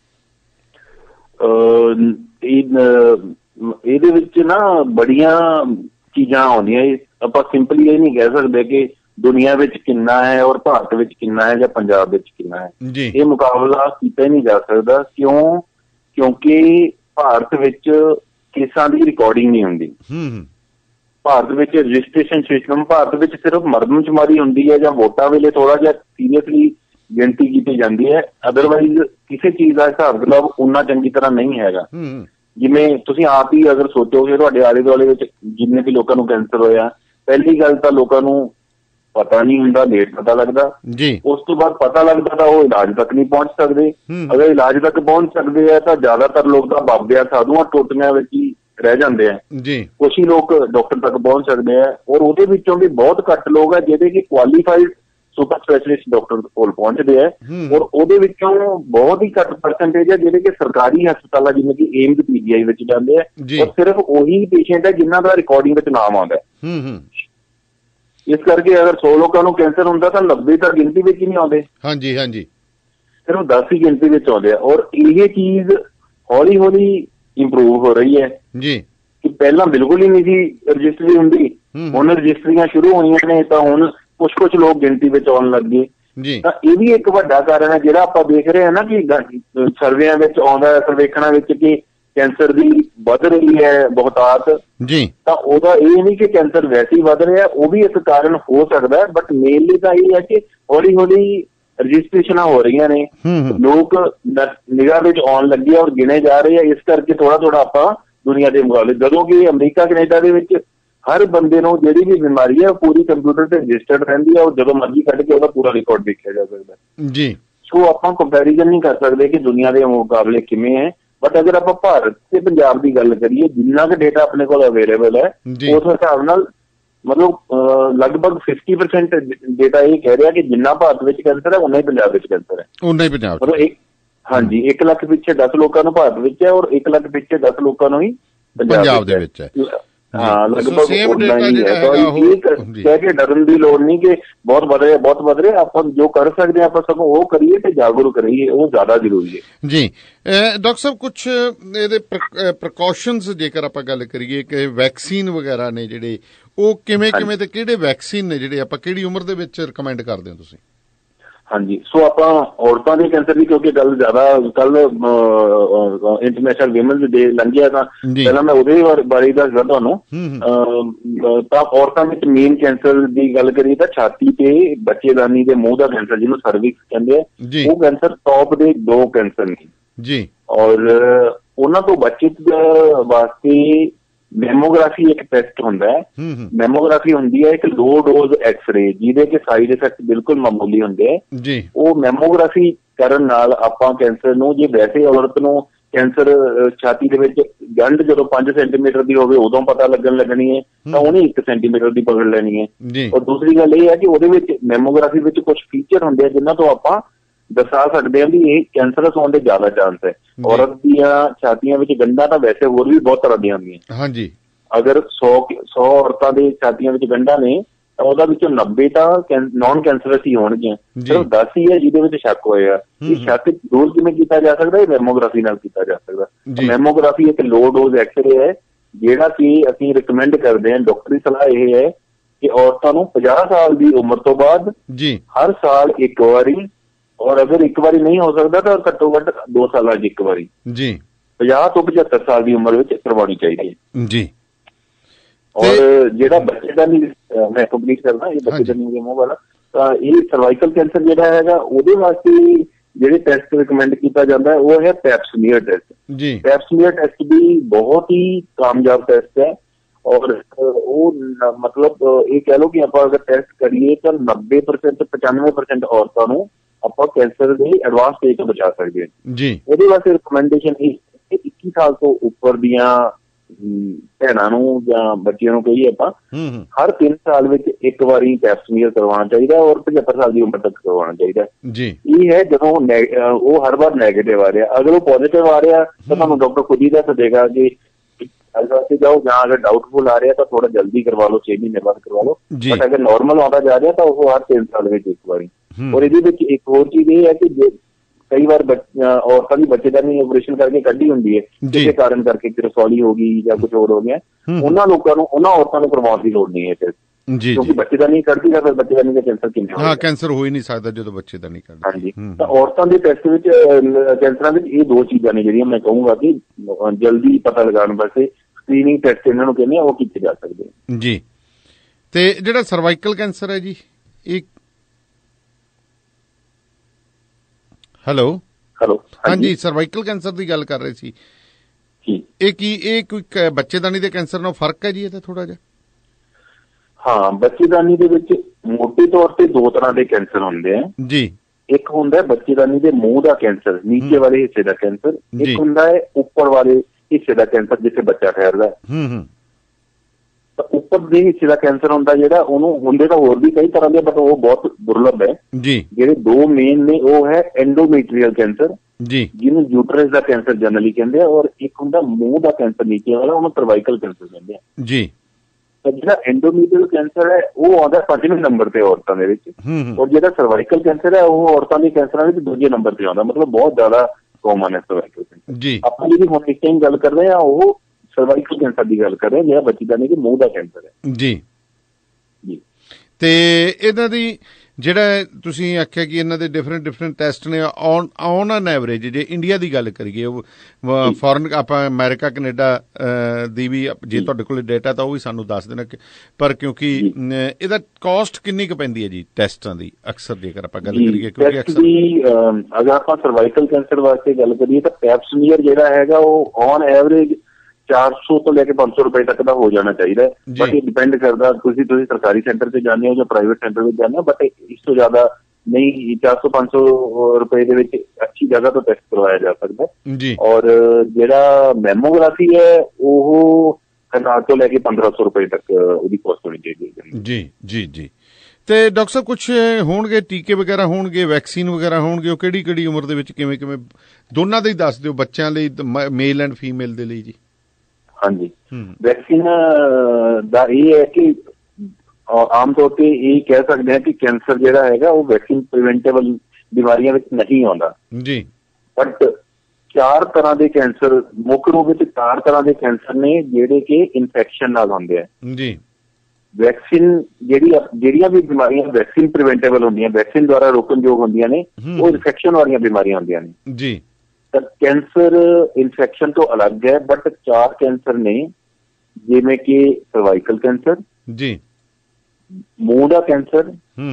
ਇਹਦੇ ਵਿੱਚ ਨਾ ਬੜੀਆਂ ਚੀਜ਼ਾਂ ਆਉਂਦੀਆਂ। ਆਪਾਂ ਸਿੰਪਲੀ ਇਹ ਨਹੀਂ ਕਹਿ ਸਕਦੇ ਕਿ ਦੁਨੀਆ ਵਿੱਚ ਕਿੰਨਾ ਹੈ ਔਰ ਭਾਰਤ ਵਿੱਚ ਕਿੰਨਾ ਹੈ ਜਾਂ ਪੰਜਾਬ ਵਿੱਚ ਕਿੰਨਾ ਹੈ। ਇਹ ਮੁਕਾਬਲਾ ਕੀਤਾ ਹੀ ਨਹੀਂ ਜਾ ਸਕਦਾ। ਕਿਉਂ? ਕਿਉਂਕਿ ਭਾਰਤ ਵਿੱਚ ਕੇਸਾਂ ਦੀ ਰਿਕਾਰਡਿੰਗ ਨਹੀਂ ਹੁੰਦੀ। ਭਾਰਤ ਵਿੱਚ ਰਜਿਸਟ੍ਰੇਸ਼ਨ ਸਿਸਟਮ, ਭਾਰਤ ਵਿੱਚ ਸਿਰਫ ਮਰਦਮਸ਼ੁਮਾਰੀ ਹੁੰਦੀ ਹੈ ਜਾਂ ਵੋਟਾਂ ਵੇਲੇ ਥੋੜਾ ਜਿਹਾ ਸੀਰੀਅਸਲੀ ਗਿਣਤੀ ਕੀਤੀ ਜਾਂਦੀ ਹੈ। ਅਦਰਵਾਈਜ਼ ਕਿਸੇ ਚੀਜ਼ ਦਾ ਹਿਸਾਬ ਕਿਤਾਬ ਉਨਾ ਚੰਗੀ ਤਰ੍ਹਾਂ ਨਹੀਂ ਹੈਗਾ। ਜਿਵੇਂ ਤੁਸੀਂ ਆਪ ਹੀ ਅਗਰ ਸੋਚੋਗੇ ਤੁਹਾਡੇ ਆਲੇ ਦੁਆਲੇ ਵਿੱਚ ਜਿੰਨੇ ਵੀ ਲੋਕਾਂ ਨੂੰ ਕੈਂਸਰ ਹੋਇਆ, ਪਹਿਲੀ ਗੱਲ ਤਾਂ ਲੋਕਾਂ ਨੂੰ ਪਤਾ ਨਹੀਂ ਹੁੰਦਾ, ਲੇਟ ਪਤਾ ਲੱਗਦਾ। ਉਸ ਤੋਂ ਬਾਅਦ ਪਤਾ ਲੱਗਦਾ ਤਾਂ ਉਹ ਇਲਾਜ ਤੱਕ ਨਹੀਂ ਪਹੁੰਚ ਸਕਦੇ। ਅਗਰ ਇਲਾਜ ਤੱਕ ਪਹੁੰਚ ਸਕਦੇ ਆ ਤਾਂ ਜ਼ਿਆਦਾਤਰ ਲੋਕ ਤਾਂ ਬਾਬਿਆਂ ਸਾਧੂਆਂ ਟੋਟੀਆਂ ਵਿੱਚ ਹੀ ਰਹਿ ਜਾਂਦੇ ਆ। ਕੁਛ ਹੀ ਲੋਕ ਡਾਕਟਰ ਤੱਕ ਪਹੁੰਚ ਸਕਦੇ ਆ ਔਰ ਉਹਦੇ ਵਿੱਚੋਂ ਵੀ ਬਹੁਤ ਘੱਟ ਲੋਕ ਆ ਜਿਹੜੇ ਕਿ ਕੁਆਲੀਫਾਈਡ ਸੁਪਰ ਸਪੈਸ਼ਲਿਸਟ ਡਾਕਟਰ ਕੋਲ ਪਹੁੰਚਦੇ ਆ ਔਰ ਉਹਦੇ ਵਿੱਚੋਂ ਬਹੁਤ ਹੀ ਘੱਟ ਪਰਸੈਂਟੇਜ ਹੈ ਜਿਹੜੇ ਕਿ ਸਰਕਾਰੀ ਹਸਪਤਾਲਾਂ ਜਿਵੇਂ ਕਿ ਏਮਜ਼ ਪੀਜੀਆਈ ਵਿੱਚ ਜਾਂਦੇ ਆ ਔਰ ਸਿਰਫ ਉਹੀ ਪੇਸ਼ੈਂਟ ਹੈ ਜਿਨ੍ਹਾਂ ਦਾ ਰਿਕਾਰਡਿੰਗ ਵਿੱਚ ਨਾਮ ਆਉਂਦਾ। ਇਸ ਕਰਕੇ ਅਗਰ ਸੌ ਲੋਕਾਂ ਨੂੰ ਕੈਂਸਰ ਹੁੰਦਾ ਤਾਂ ਨੱਬੇ ਤਾਂ ਗਿਣਤੀ ਵਿੱਚ ਹੀ ਨਹੀਂ ਆਉਂਦੇ। ਹਾਂਜੀ ਹਾਂਜੀ ਸਿਰਫ ਦਸ ਹੀ ਗਿਣਤੀ ਵਿੱਚ ਆਉਂਦੇ ਆ। ਔਰ ਇਹ ਚੀਜ਼ ਹੌਲੀ ਹੌਲੀ ਇੰਪਰੂਵ ਹੋ ਰਹੀ ਹੈ ਜੀ ਕਿ ਪਹਿਲਾਂ ਬਿਲਕੁਲ ਹੀ ਨਹੀਂ ਸੀ ਰਜਿਸਟਰੀ ਹੁੰਦੀ, ਹੁਣ ਰਜਿਸਟਰੀਆਂ ਸ਼ੁਰੂ ਹੋਈਆਂ ਨੇ ਤਾਂ ਹੁਣ ਕੁਛ ਕੁਛ ਲੋਕ ਗਿਣਤੀ ਵਿੱਚ ਆਉਣ ਲੱਗ ਗਏ। ਤਾਂ ਇਹ ਵੀ ਇੱਕ ਵੱਡਾ ਕਾਰਨ ਹੈ ਜਿਹੜਾ ਆਪਾਂ ਦੇਖ ਰਹੇ ਹਾਂ ਨਾ ਕਿ ਸਰਵੇਆਂ ਵਿੱਚ ਆਉਂਦਾ, ਸਰਵੇਖਣਾਂ ਵਿੱਚ ਕਿ ਕੈਂਸਰ ਦੀ ਵੱਧ ਰਹੀ ਹੈ ਬਹੁਤਾਤ ਜੀ। ਤਾਂ ਉਹਦਾ ਇਹ ਨਹੀਂ ਕਿ ਕੈਂਸਰ ਵੈਸੇ ਹੀ ਵੱਧ ਰਿਹਾ, ਉਹ ਵੀ ਇੱਕ ਕਾਰਨ ਹੋ ਸਕਦਾ। ਬਟ ਮੇਨਲੀ ਤਾਂ ਇਹ ਹੈ ਕਿ ਹੌਲੀ ਹੌਲੀ ਰਜਿਸਟ੍ਰੇਸ਼ਨਾਂ ਹੋ ਰਹੀਆਂ ਨੇ, ਲੋਕ ਨਿਗਾਹ ਵਿੱਚ ਆਉਣ ਲੱਗੇ ਔਰ ਗਿਣੇ ਜਾ ਰਹੇ ਆ। ਇਸ ਕਰਕੇ ਥੋੜਾ ਥੋੜਾ ਆਪਾਂ ਦੁਨੀਆ ਦੇ ਮੁਕਾਬਲੇ, ਜਦੋਂ ਕਿ ਅਮਰੀਕਾ ਕੈਨੇਡਾ ਦੇ ਵਿੱਚ ਹਰ ਬੰਦੇ ਨੂੰ ਜਿਹੜੀ ਵੀ ਬਿਮਾਰੀ ਹੈ ਉਹ ਪੂਰੀ ਕੰਪਿਊਟਰ ਤੇ ਰਜਿਸਟਰਡ ਰਹਿੰਦੀ ਹੈ ਔਰ ਜਦੋਂ ਮਰਜ਼ੀ ਕੱਢ ਕੇ ਉਹਦਾ ਪੂਰਾ ਰਿਕਾਰਡ ਦੇਖਿਆ ਜਾ ਸਕਦਾ ਜੀ। ਸੋ ਆਪਾਂ ਕੰਪੈਰੀਜ਼ਨ ਨਹੀਂ ਕਰ ਸਕਦੇ ਕਿ ਦੁਨੀਆ ਦੇ ਮੁਕਾਬਲੇ ਕਿਵੇਂ ਹੈ। ਬਟ ਅਗਰ ਆਪਾਂ ਭਾਰਤ ਤੇ ਪੰਜਾਬ ਦੀ ਗੱਲ ਕਰੀਏ, ਜਿੰਨਾ ਕੁ ਡੇਟਾ ਆਪਣੇ ਕੋਲ ਅਵੇਲੇਬਲ ਹੈ ਉਸ ਹਿਸਾਬ ਨਾਲ ਮਤਲਬ ਲਗਭਗ ਫਿਫਟੀ ਪਰਸੈਂਟ ਡੇਟਾ ਇਹ ਕਹਿ ਰਿਹਾ ਕਿ ਜਿੰਨਾ ਭਾਰਤ ਵਿੱਚ ਕੈਂਸਰ ਹੈ ਉਨਾ ਹੀ ਪੰਜਾਬ ਵਿੱਚ ਕੈਂਸਰ ਹੈ। ਉਨਾ ਹੀ ਪੰਜਾਬ ਮਤਲਬ ਇੱਕ ਹਾਂਜੀ ਇੱਕ ਲੱਖ ਪਿੱਛੇ ਦਸ ਲੋਕਾਂ ਨੂੰ ਭਾਰਤ ਵਿੱਚ ਹੈ ਔਰ ਇੱਕ ਲੱਖ ਪਿੱਛੇ ਦਸ ਲੋਕਾਂ ਨੂੰ ਹੀ ਪੰਜਾਬ ਦੇ ਵਿੱਚ ਹੈ। ਹਾਂ ਲਗਭਗ ਉਨਾ ਹੀ ਹੈ। ਤਾਂ ਇਹ ਕਹਿ ਕੇ ਡਰਨ ਦੀ ਲੋੜ ਨਹੀਂ ਕਿ ਬਹੁਤ ਵਧ ਰਿਹਾ ਬਹੁਤ ਵਧ ਰਿਹਾ। ਆਪਾਂ ਜੋ ਕਰ ਸਕਦੇ ਹਾਂ ਆਪਾਂ ਸਗੋਂ ਉਹ ਕਰੀਏ ਤੇ ਜਾਗਰੂਕ ਰਹੀਏ, ਉਹ ਜ਼ਿਆਦਾ ਜ਼ਰੂਰੀ ਹੈ ਜੀ। ਡਾਕਟਰ ਸਾਹਿਬ ਕੁਛ ਇਹਦੇ ਪ੍ਰੀਕਾਸ਼ਨਸ ਜੇਕਰ ਆਪਾਂ ਗੱਲ ਕਰੀਏ ਕਿ ਵੈਕਸੀਨ ਵਗੈਰਾ ਨੇ ਜਿਹੜੇ ਉਹ ਕਿਵੇਂ ਕਿਵੇਂ ਤੇ ਕਿਹੜੇ ਵੈਕਸੀਨ ਨੇ ਜਿਹੜੇ ਆਪਾਂ ਕਿਹੜੀ ਉਮਰ ਦੇ ਵਿੱਚ ਰਿਕਮੈਂਡ ਕਰਦੇ ਹੋ ਤੁਸੀਂ? ਹਾਂਜੀ ਸੋ ਆਪਾਂ ਔਰਤਾਂ ਦੇ ਕੈਂਸਰ ਦੀ ਕਿਉਂਕਿ ਗੱਲ ਜ਼ਿਆਦਾ ਕੱਲ ਇੰਟਰਨੈਸ਼ਨਲ ਵਿਮਨਸ ਡੇ ਲੰਘਿਆ ਤਾਂ ਪਹਿਲਾਂ ਮੈਂ ਉਹਦੇ ਬਾਰੇ ਦੱਸਦਾ ਤੁਹਾਨੂੰ। ਤਾਂ ਔਰਤਾਂ ਵਿੱਚ ਮੇਨ ਕੈਂਸਰ ਦੀ ਗੱਲ ਕਰੀਏ ਤਾਂ ਛਾਤੀ ਤੇ ਬੱਚੇਦਾਨੀ ਦੇ ਮੂੰਹ ਦਾ ਕੈਂਸਰ ਜਿਹਨੂੰ ਸਰਵਿਕਸ ਕਹਿੰਦੇ ਆ, ਉਹ ਕੈਂਸਰ ਟੌਪ ਦੇ ਦੋ ਕੈਂਸਰ ਨੇ ਜੀ। ਔਰ ਉਹਨਾਂ ਤੋਂ ਬਚਤ ਵਾਸਤੇ ਮੈਮੋਗ੍ਰਾਫੀ ਇੱਕ ਟੈਸਟ ਹੁੰਦਾ ਹੈ। ਮੈਮੋਗ੍ਰਾਫੀ ਹੁੰਦੀ ਹੈ ਇੱਕ ਲੋ ਡੋਜ਼ ਐਕਸਰੇ ਜਿਹਦੇ ਕਿ ਸਾਈਡ ਇਫੈਕਟ ਬਿਲਕੁਲ ਮਾਮੂਲੀ ਹੁੰਦੇ ਹੈ। ਉਹ ਮੈਮੋਗ੍ਰਾਫੀ ਕਰਨ ਨਾਲ ਆਪਾਂ ਕੈਂਸਰ ਨੂੰ, ਜੇ ਵੈਸੇ ਔਰਤ ਨੂੰ ਕੈਂਸਰ ਛਾਤੀ ਦੇ ਵਿੱਚ ਗੰਢ ਜਦੋਂ ਪੰਜ ਸੈਂਟੀਮੀਟਰ ਦੀ ਹੋਵੇ ਉਦੋਂ ਪਤਾ ਲੱਗਣ ਲੱਗਣੀ ਹੈ ਤਾਂ ਉਹਨੇ ਇੱਕ ਸੈਂਟੀਮੀਟਰ ਦੀ ਪਕੜ ਲੈਣੀ ਹੈ। ਔਰ ਦੂਸਰੀ ਗੱਲ ਇਹ ਹੈ ਕਿ ਉਹਦੇ ਵਿੱਚ ਮੈਮੋਗ੍ਰਾਫੀ ਵਿੱਚ ਕੁਝ ਫੀਚਰ ਹੁੰਦੇ ਆ ਜਿਨ੍ਹਾਂ ਤੋਂ ਆਪਾਂ ਦਰਸਾ ਸਕਦੇ ਹਾਂ ਵੀ ਇਹ ਕੈਂਸਰਸ ਹੋਣ ਦੇ ਜ਼ਿਆਦਾ ਚਾਂਸ ਹੈ। ਔਰਤ ਦੀਆਂ ਛਾਤੀਆਂ ਵਿੱਚ ਗੰਢਾਂ ਤਾਂ ਵੈਸੇ ਹੋਰ ਵੀ ਬਹੁਤ ਤਰ੍ਹਾਂ ਦੀਆਂ ਹੁੰਦੀਆਂ। ਹਾਂਜੀ ਅਗਰ ਸੌ ਸੌ ਔਰਤਾਂ ਦੇ ਛਾਤੀਆਂ ਵਿੱਚ ਗੰਢਾਂ ਨੇ ਤਾਂ ਉਹਦਾ ਵਿੱਚੋਂ ਨੱਬੇ ਤਾਂ ਨੌਨ ਕੈਂਸਰਸ ਹੀ ਹੋਣਗੀਆਂ, ਸਿਰਫ ਦਸ ਹੀ ਹੈ ਜਿਹਦੇ ਵਿੱਚ ਸ਼ੱਕ ਹੋਏਗਾ। ਇਹ ਸ਼ੱਕ ਦੂਰ ਕਿਵੇਂ ਕੀਤਾ ਜਾ ਸਕਦਾ? ਇਹ ਮੈਮੋਗ੍ਰਾਫੀ ਨਾਲ ਕੀਤਾ ਜਾ ਸਕਦਾ। ਮੈਮੋਗ੍ਰਾਫੀ ਇੱਕ ਲੋ ਡੋਜ਼ ਐਕਸਰੇ ਹੈ ਜਿਹੜਾ ਕਿ ਅਸੀਂ ਰਿਕਮੈਂਡ ਕਰਦੇ ਹਾਂ। ਡਾਕਟਰੀ ਸਲਾਹ ਇਹ ਹੈ ਕਿ ਔਰਤਾਂ ਨੂੰ ਪੰਜਾਹ ਸਾਲ ਦੀ ਉਮਰ ਤੋਂ ਬਾਅਦ ਹਰ ਸਾਲ ਇੱਕ ਵਾਰੀ, ਔਰ ਅਗਰ ਇੱਕ ਵਾਰੀ ਨਹੀਂ ਹੋ ਸਕਦਾ ਤਾਂ ਘੱਟੋ ਘੱਟ ਦੋ ਸਾਲਾਂ ਚ ਇੱਕ ਵਾਰੀ ਜੀ ਪੰਜਾਹ ਤੋਂ ਪਝੱਤਰ ਸਾਲ ਦੀ ਉਮਰ ਵਿੱਚ ਕਰਵਾਉਣੀ ਚਾਹੀਦੀ ਹੈ ਜੀ। ਔਰ ਜਿਹੜਾ ਬੱਚੇਦਾਨੀ ਮੈਂ ਕੰਪਲੀਟ ਕਰਨਾ, ਇਹ ਬੱਚੇਦਾਨੀ ਦੇ ਮੂੰਹ ਵਾਲਾ, ਤਾਂ ਇਹ ਸਰਵਾਈਕਲ ਕੈਂਸਰ ਜਿਹੜਾ ਹੈਗਾ ਉਹਦੇ ਵਾਸਤੇ ਜਿਹੜੇ ਟੈਸਟ ਰਿਕਮੈਂਡ ਕੀਤਾ ਜਾਂਦਾ ਹੈ ਉਹ ਹੈ ਪੈਪ ਸਮੀਅਰ ਟੈਸਟ ਜੀ। ਪੈਪ ਸਮੀਅਰ ਟੈਸਟ ਵੀ ਬਹੁਤ ਹੀ ਕਾਮਯਾਬ ਟੈਸਟ ਹੈ ਔਰ ਉਹ ਮਤਲਬ ਇਹ ਕਹਿ ਲਓ ਕਿ ਆਪਾਂ ਅਗਰ ਟੈਸਟ ਕਰੀਏ ਤਾਂ ਨੱਬੇ ਪਰਸੈਂਟ ਪਚਾਨਵੇਂ ਪਰਸੈਂਟ ਔਰਤਾਂ ਨੂੰ ਆਪਾਂ ਕੈਂਸਰ ਦੇ ਐਡਵਾਂਸ ਸਟੇਜ ਤੋਂ ਬਚਾ ਸਕਦੇ ਹਾਂ ਜੀ। ਉਹਦੇ ਵਾਸਤੇ ਰਿਕਮੈਂਡੇਸ਼ਨ ਇਹ ਇੱਕੀ ਸਾਲ ਤੋਂ ਉੱਪਰ ਦੀਆਂ ਭੈਣਾਂ ਨੂੰ ਜਾਂ ਬੱਚਿਆਂ ਨੂੰ ਕਹੀਏ ਆਪਾਂ ਹਰ ਤਿੰਨ ਸਾਲ ਵਿੱਚ ਇੱਕ ਵਾਰੀ ਪੈਪ ਸਮੀਅਰ ਕਰਵਾਉਣਾ ਚਾਹੀਦਾ ਔਰ ਪਝੱਤਰ ਸਾਲ ਦੀ ਉਮਰ ਤੱਕ ਕਰਵਾਉਣਾ ਚਾਹੀਦਾ ਜੀ। ਇਹ ਹੈ ਜਦੋਂ ਉਹ ਹਰ ਵਾਰ ਨੈਗੇਟਿਵ ਆ ਰਿਹਾ, ਅਗਰ ਉਹ ਪੋਜ਼ੀਟਿਵ ਆ ਰਿਹਾ ਤਾਂ ਤੁਹਾਨੂੰ ਡਾਕਟਰ ਖੁਦ ਹੀ ਦੱਸ ਦੇਗਾ ਕਿ ਵਾਸਤੇ ਜਾਓ, ਜਾਂ ਅਗਰ ਡਾਊਟਫੁਲ ਆ ਰਿਹਾ ਤਾਂ ਥੋੜਾ ਜਲਦੀ ਕਰਵਾ ਲਓ, ਛੇ ਮਹੀਨੇ ਬਾਅਦ ਕਰਵਾ ਲਓ। ਬਟ ਅਗਰ ਨੋਰਮਲ ਆਉਂਦਾ ਜਾ ਰਿਹਾ ਤਾਂ ਉਹ ਹਰ ਤਿੰਨ ਸਾਲ ਵਿੱਚ ਇੱਕ ਵਾਰੀ। ਔਰ ਇਹਦੇ ਵਿੱਚ ਇੱਕ ਹੋਰ ਚੀਜ਼ ਇਹ ਹੈ ਕਿ ਜੇ ਕਈ ਵਾਰ ਔਰਤਾਂ ਦੀ ਬੱਚੇਦਾਨੀ ਆਪਰੇਸ਼ਨ ਕਰਕੇ ਕੱਢੀ ਹੁੰਦੀ ਹੈ ਕਿਸੇ ਕਾਰਨ ਕਰਕੇ, ਰਸੌਲੀ ਹੋ ਗਈ ਜਾਂ ਕੁਝ ਹੋਰ ਹੋ ਗਿਆ, ਉਹਨਾਂ ਲੋਕਾਂ ਨੂੰ ਉਹਨਾਂ ਔਰਤਾਂ ਨੂੰ ਕਰਵਾਉਣ ਦੀ ਲੋੜ ਨਹੀਂ ਹੈ ਟੈਸਟ, ਕਿਉਂਕਿ ਬੱਚੇਦਾਨੀ ਕੱਢਦੀ ਹੈ ਫਿਰ ਬੱਚੇਦਾਨੀ ਦਾ ਕੈਂਸਰ ਕਿੰਨਾ ਹਾਂ ਕੈਂਸਰ ਹੋ ਹੀ ਨਹੀਂ ਸਕਦਾ ਜਦੋਂ ਬੱਚੇਦਾਨੀ ਕੱਢਦੀ। ਹਾਂਜੀ, ਤਾਂ ਔਰਤਾਂ ਦੇ ਟੈਸਟ ਵਿੱਚ ਕੈਂਸਰਾਂ ਵਿੱਚ ਇਹ ਦੋ ਚੀਜ਼ਾਂ ਨੇ ਜਿਹੜੀਆਂ ਮੈਂ ਕਹੂੰਗਾ ਕਿ ਜਲਦੀ ਪਤਾ ਲਗਾਉਣ ਵਾਸਤੇ ਸਕਰੀਨਿੰਗ ਟੈਸਟ ਇਹਨਾਂ ਨੂੰ ਕਹਿੰਦੇ ਆ, ਉਹ ਕੀਤੇ ਜਾ ਸਕਦੇ ਜੀ। ਤੇ ਜਿਹੜਾ ਸਰਵਾਈਕਲ ਕੈਂਸਰ ਹੈ ਜੀ, ਇਹ ਹੈਲੋ ਹੈਲੋ ਹਾਂਜੀ ਸਰਵਾਈਕਲ ਕੈਂਸਰ ਦੀ ਗੱਲ ਕਰ ਰਹੇ ਸੀ, ਇਹ ਕੀ ਇਹ ਕੋਈ ਬੱਚੇਦਾਨੀ ਦੇ ਕੈਂਸਰ ਨਾਲ ਫਰਕ ਹੈ ਜੀ ਇਹਦਾ ਥੋੜਾ ਜਿਹਾ? ਹਾਂ, ਬੱਚੇਦਾਨੀ ਦੇ ਵਿੱਚ ਮੋਟੇ ਤੌਰ ਤੇ ਦੋ ਤਰ੍ਹਾਂ ਦੇ ਕੈਂਸਰ ਹੁੰਦੇ ਆ ਜੀ। ਇੱਕ ਹੁੰਦਾ ਬੱਚੇਦਾਨੀ ਦੇ ਮੂੰਹ ਦਾ ਕੈਂਸਰ, ਨੀਚੇ ਵਾਲੇ ਹਿੱਸੇ ਦਾ ਕੈਂਸਰ। ਇੱਕ ਹੁੰਦਾ ਹੈ ਉੱਪਰ ਵਾਲੇ ਹਿੱਸੇ ਦਾ ਕੈਂਸਰ ਜਿੱਥੇ ਬੱਚਾ ਠਹਿਰਦਾ ਹੈ। ਤਾਂ ਉੱਪਰ ਦੇ ਹਿੱਸੇ ਦਾ ਕੈਂਸਰ ਹੁੰਦਾ ਜਿਹੜਾ, ਉਹਨੂੰ ਹੁੰਦੇ ਤਾਂ ਹੋਰ ਵੀ ਕਈ ਤਰ੍ਹਾਂ ਦੇ ਬਟ ਉਹ ਬਹੁਤ ਦੁਰਲਭ ਹੈ ਜੀ। ਜਿਹੜੇ ਦੋ ਮੇਨ ਨੇ ਉਹ ਹੈ ਐਂਡੋਮੀਟਰੀਅਲ ਕੈਂਸਰ ਜੀ, ਜਿਹਨੂੰ ਯੂਟਰਸ ਦਾ ਕੈਂਸਰ ਜਨਰਲੀ ਕਹਿੰਦੇ ਆ, ਔਰ ਇੱਕ ਹੁੰਦਾ ਮੂੰਹ ਦਾ ਕੈਂਸਰ ਨੀਚੇ ਵਾਲਾ, ਉਹਨੂੰ ਸਰਵਾਈਕਲ ਕੈਂਸਰ ਕਹਿੰਦੇ ਆ ਜੀ। ਤਾਂ ਜਿਹੜਾ ਐਂਡੋਮੀਟਰੀਅਲ ਕੈਂਸਰ ਹੈ ਉਹ ਆਉਂਦਾ ਪੰਜਵੇਂ ਨੰਬਰ ਤੇ ਔਰਤਾਂ ਦੇ ਵਿੱਚ, ਔਰ ਜਿਹੜਾ ਸਰਵਾਈਕਲ ਕੈਂਸਰ ਹੈ ਉਹ ਔਰਤਾਂ ਦੇ ਕੈਂਸਰਾਂ ਵਿੱਚ ਦੂਜੇ ਨੰਬਰ ਤੇ ਆਉਂਦਾ, ਮਤਲਬ ਬਹੁਤ ਜ਼ਿਆਦਾ ਕਾਮਨ ਹੈ ਸਰਵਾਈਕਲ ਕੈਂਸਰ ਜੀ। ਆਪਾਂ ਜਿਹੜੀ ਹੁਣ ਇਸ ਟਾਈਮ ਗੱਲ ਕਰ ਰਹੇ ਹਾਂ ਉਹ ਸਰਵਾਈਕਲ ਕੈਂਸਰ ਦੀ ਗੱਲ ਕਰ ਰਹੇ ਹਾਂ, ਜਿਹੜਾ ਬੱਚੇਦਾਨੀ ਦੇ ਮੂੰਹ ਦਾ ਕੈਂਸਰ ਹੈ ਜੀ ਜੀ। ਤੇ ਇਹਨਾਂ ਦੀ ਜਿਹੜਾ ਤੁਸੀਂ ਆਖਿਆ ਕਿ ਇਹਨਾਂ ਦੇ ਡਿਫਰੈਂਟ ਡਿਫਰੈਂਟ ਟੈਸਟ ਨੇ ਔਨ ਔਨ ਐਨ ਐਵਰੇਜ, ਜੇ ਇੰਡੀਆ ਦੀ ਗੱਲ ਕਰੀਏ, ਫੋਰਨ ਆਪਾਂ ਅਮਰੀਕਾ ਕੈਨੇਡਾ ਦੀ ਵੀ ਜੇ ਤੁਹਾਡੇ ਕੋਲ ਡੇਟਾ ਤਾਂ ਉਹ ਵੀ ਸਾਨੂੰ ਦੱਸ ਦੇਣਾ, ਪਰ ਕਿਉਂਕਿ ਇਹਦਾ ਕਾਸਟ ਕਿੰਨੀ ਕੁ ਪੈਂਦੀ ਹੈ ਜੀ ਟੈਸਟਾਂ ਦੀ ਅਕਸਰ ਜੇਕਰ ਆਪਾਂ ਗੱਲ ਕਰੀਏ? ਕਿਉਂਕਿ ਅਕਸਰ ਅਗਰ ਆਪਾਂ ਸਰਵਾਈਕਲ ਕੈਂਸਰ ਵਾਸਤੇ ਗੱਲ ਕਰੀਏ ਤਾਂ ਪੈਪ ਸਮੀਅਰ ਜਿਹੜਾ ਹੈਗਾ ਉਹ ਔਨ ਐਵਰੇਜ ਚਾਰ ਸੌ ਤੋਂ ਲੈ ਕੇ ਪੰਜ ਸੌ ਰੁਪਏ ਤੱਕ ਦਾ ਹੋ ਜਾਣਾ ਚਾਹੀਦਾ ਹੈ। ਬਟ ਇਹ ਡਿਪੈਂਡ ਕਰਦਾ, ਤੁਸੀਂ ਤੁਸੀਂ ਸਰਕਾਰੀ ਸੈਂਟਰ ਤੇ ਜਾਂਦੇ ਹੋ ਜਾਂ ਪ੍ਰਾਈਵੇਟ ਸੈਂਟਰ ਵਿੱਚ ਜਾਂਦੇ ਹੋ, ਬਟ ਇਸ ਤੋਂ ਜ਼ਿਆਦਾ ਨਹੀਂ। ਚਾਰ ਸੌ ਪੰਜ ਸੌ ਰੁਪਏ ਦੇ ਵਿੱਚ ਅੱਛੀ ਜਗ੍ਹਾ ਤੋਂ ਟੈਸਟ ਕਰਵਾਇਆ ਜਾ ਸਕਦਾ ਜੀ। ਔਰ ਜਿਹੜਾ ਮੈਮੋਗ੍ਰਾਫੀ ਹੈ ਉਹ ਹਜ਼ਾਰ ਤੋਂ ਲੈ ਕੇ ਪੰਦਰਾਂ ਸੌ ਰੁਪਏ ਤੱਕ ਉਹਦੀ ਕੋਸਟ ਹੋਣੀ ਚਾਹੀਦੀ ਹੈ ਜੀ ਜੀ ਜੀ। ਤੇ ਡਾਕਟਰ ਸਾਹਿਬ ਕੁਛ ਹੋਣਗੇ ਟੀਕੇ ਵਗੈਰਾ ਹੋਣਗੇ, ਵੈਕਸੀਨ ਵਗੈਰਾ ਹੋਣਗੇ, ਉਹ ਕਿਹੜੀ ਕਿਹੜੀ ਉਮਰ ਦੇ ਵਿੱਚ ਕਿਵੇਂ ਕਿਵੇਂ? ਦੋਨਾਂ ਦੇ ਹੀ ਦੱਸ ਦਿਓ, ਬੱਚਿਆਂ ਲਈ, ਮੇਲ ਐਂਡ ਫੀਮੇਲ ਦੇ ਲਈ ਜੀ। ਹਾਂਜੀ, ਵੈਕਸੀਨ ਦਾ ਇਹ ਹੈ ਕਿ ਆਮ ਤੌਰ ਤੇ ਇਹ ਕਹਿ ਸਕਦੇ ਹਾਂ ਕਿ ਕੈਂਸਰ ਜਿਹੜਾ ਹੈਗਾ ਉਹ ਵੈਕਸੀਨ ਪ੍ਰੀਵੈਂਟੇਬਲ ਬਿਮਾਰੀਆਂ ਵਿੱਚ ਨਹੀਂ ਆਉਂਦਾ ਜੀ। ਬਟ ਚਾਰ ਤਰ੍ਹਾਂ ਦੇ ਕੈਂਸਰ, ਮੁੱਖ ਰੂਪ ਵਿੱਚ ਚਾਰ ਤਰ੍ਹਾਂ ਦੇ ਕੈਂਸਰ ਨੇ ਜਿਹੜੇ ਕਿ ਇਨਫੈਕਸ਼ਨ ਨਾਲ ਹੁੰਦੇ ਆ ਜੀ। ਵੈਕਸੀਨ ਜਿਹੜੀ ਜਿਹੜੀਆਂ ਵੀ ਬਿਮਾਰੀਆਂ ਵੈਕਸੀਨ ਪ੍ਰੀਵੈਂਟੇਬਲ ਹੁੰਦੀਆਂ, ਵੈਕਸੀਨ ਦੁਆਰਾ ਰੋਕਣਯੋਗ ਹੁੰਦੀਆਂ ਨੇ, ਉਹ ਇਨਫੈਕਸ਼ਨ ਵਾਲੀਆਂ ਬਿਮਾਰੀਆਂ ਹੁੰਦੀਆਂ ਨੇ ਜੀ। ਤਾਂ ਕੈਂਸਰ ਇਨਫੈਕਸ਼ਨ ਤੋਂ ਅਲੱਗ ਹੈ, ਬਟ ਚਾਰ ਕੈਂਸਰ ਨੇ ਜਿਵੇਂ ਕਿ ਸਰਵਾਈਕਲ ਕੈਂਸਰ ਜੀ, ਮੂੰਹ ਦਾ ਕੈਂਸਰ,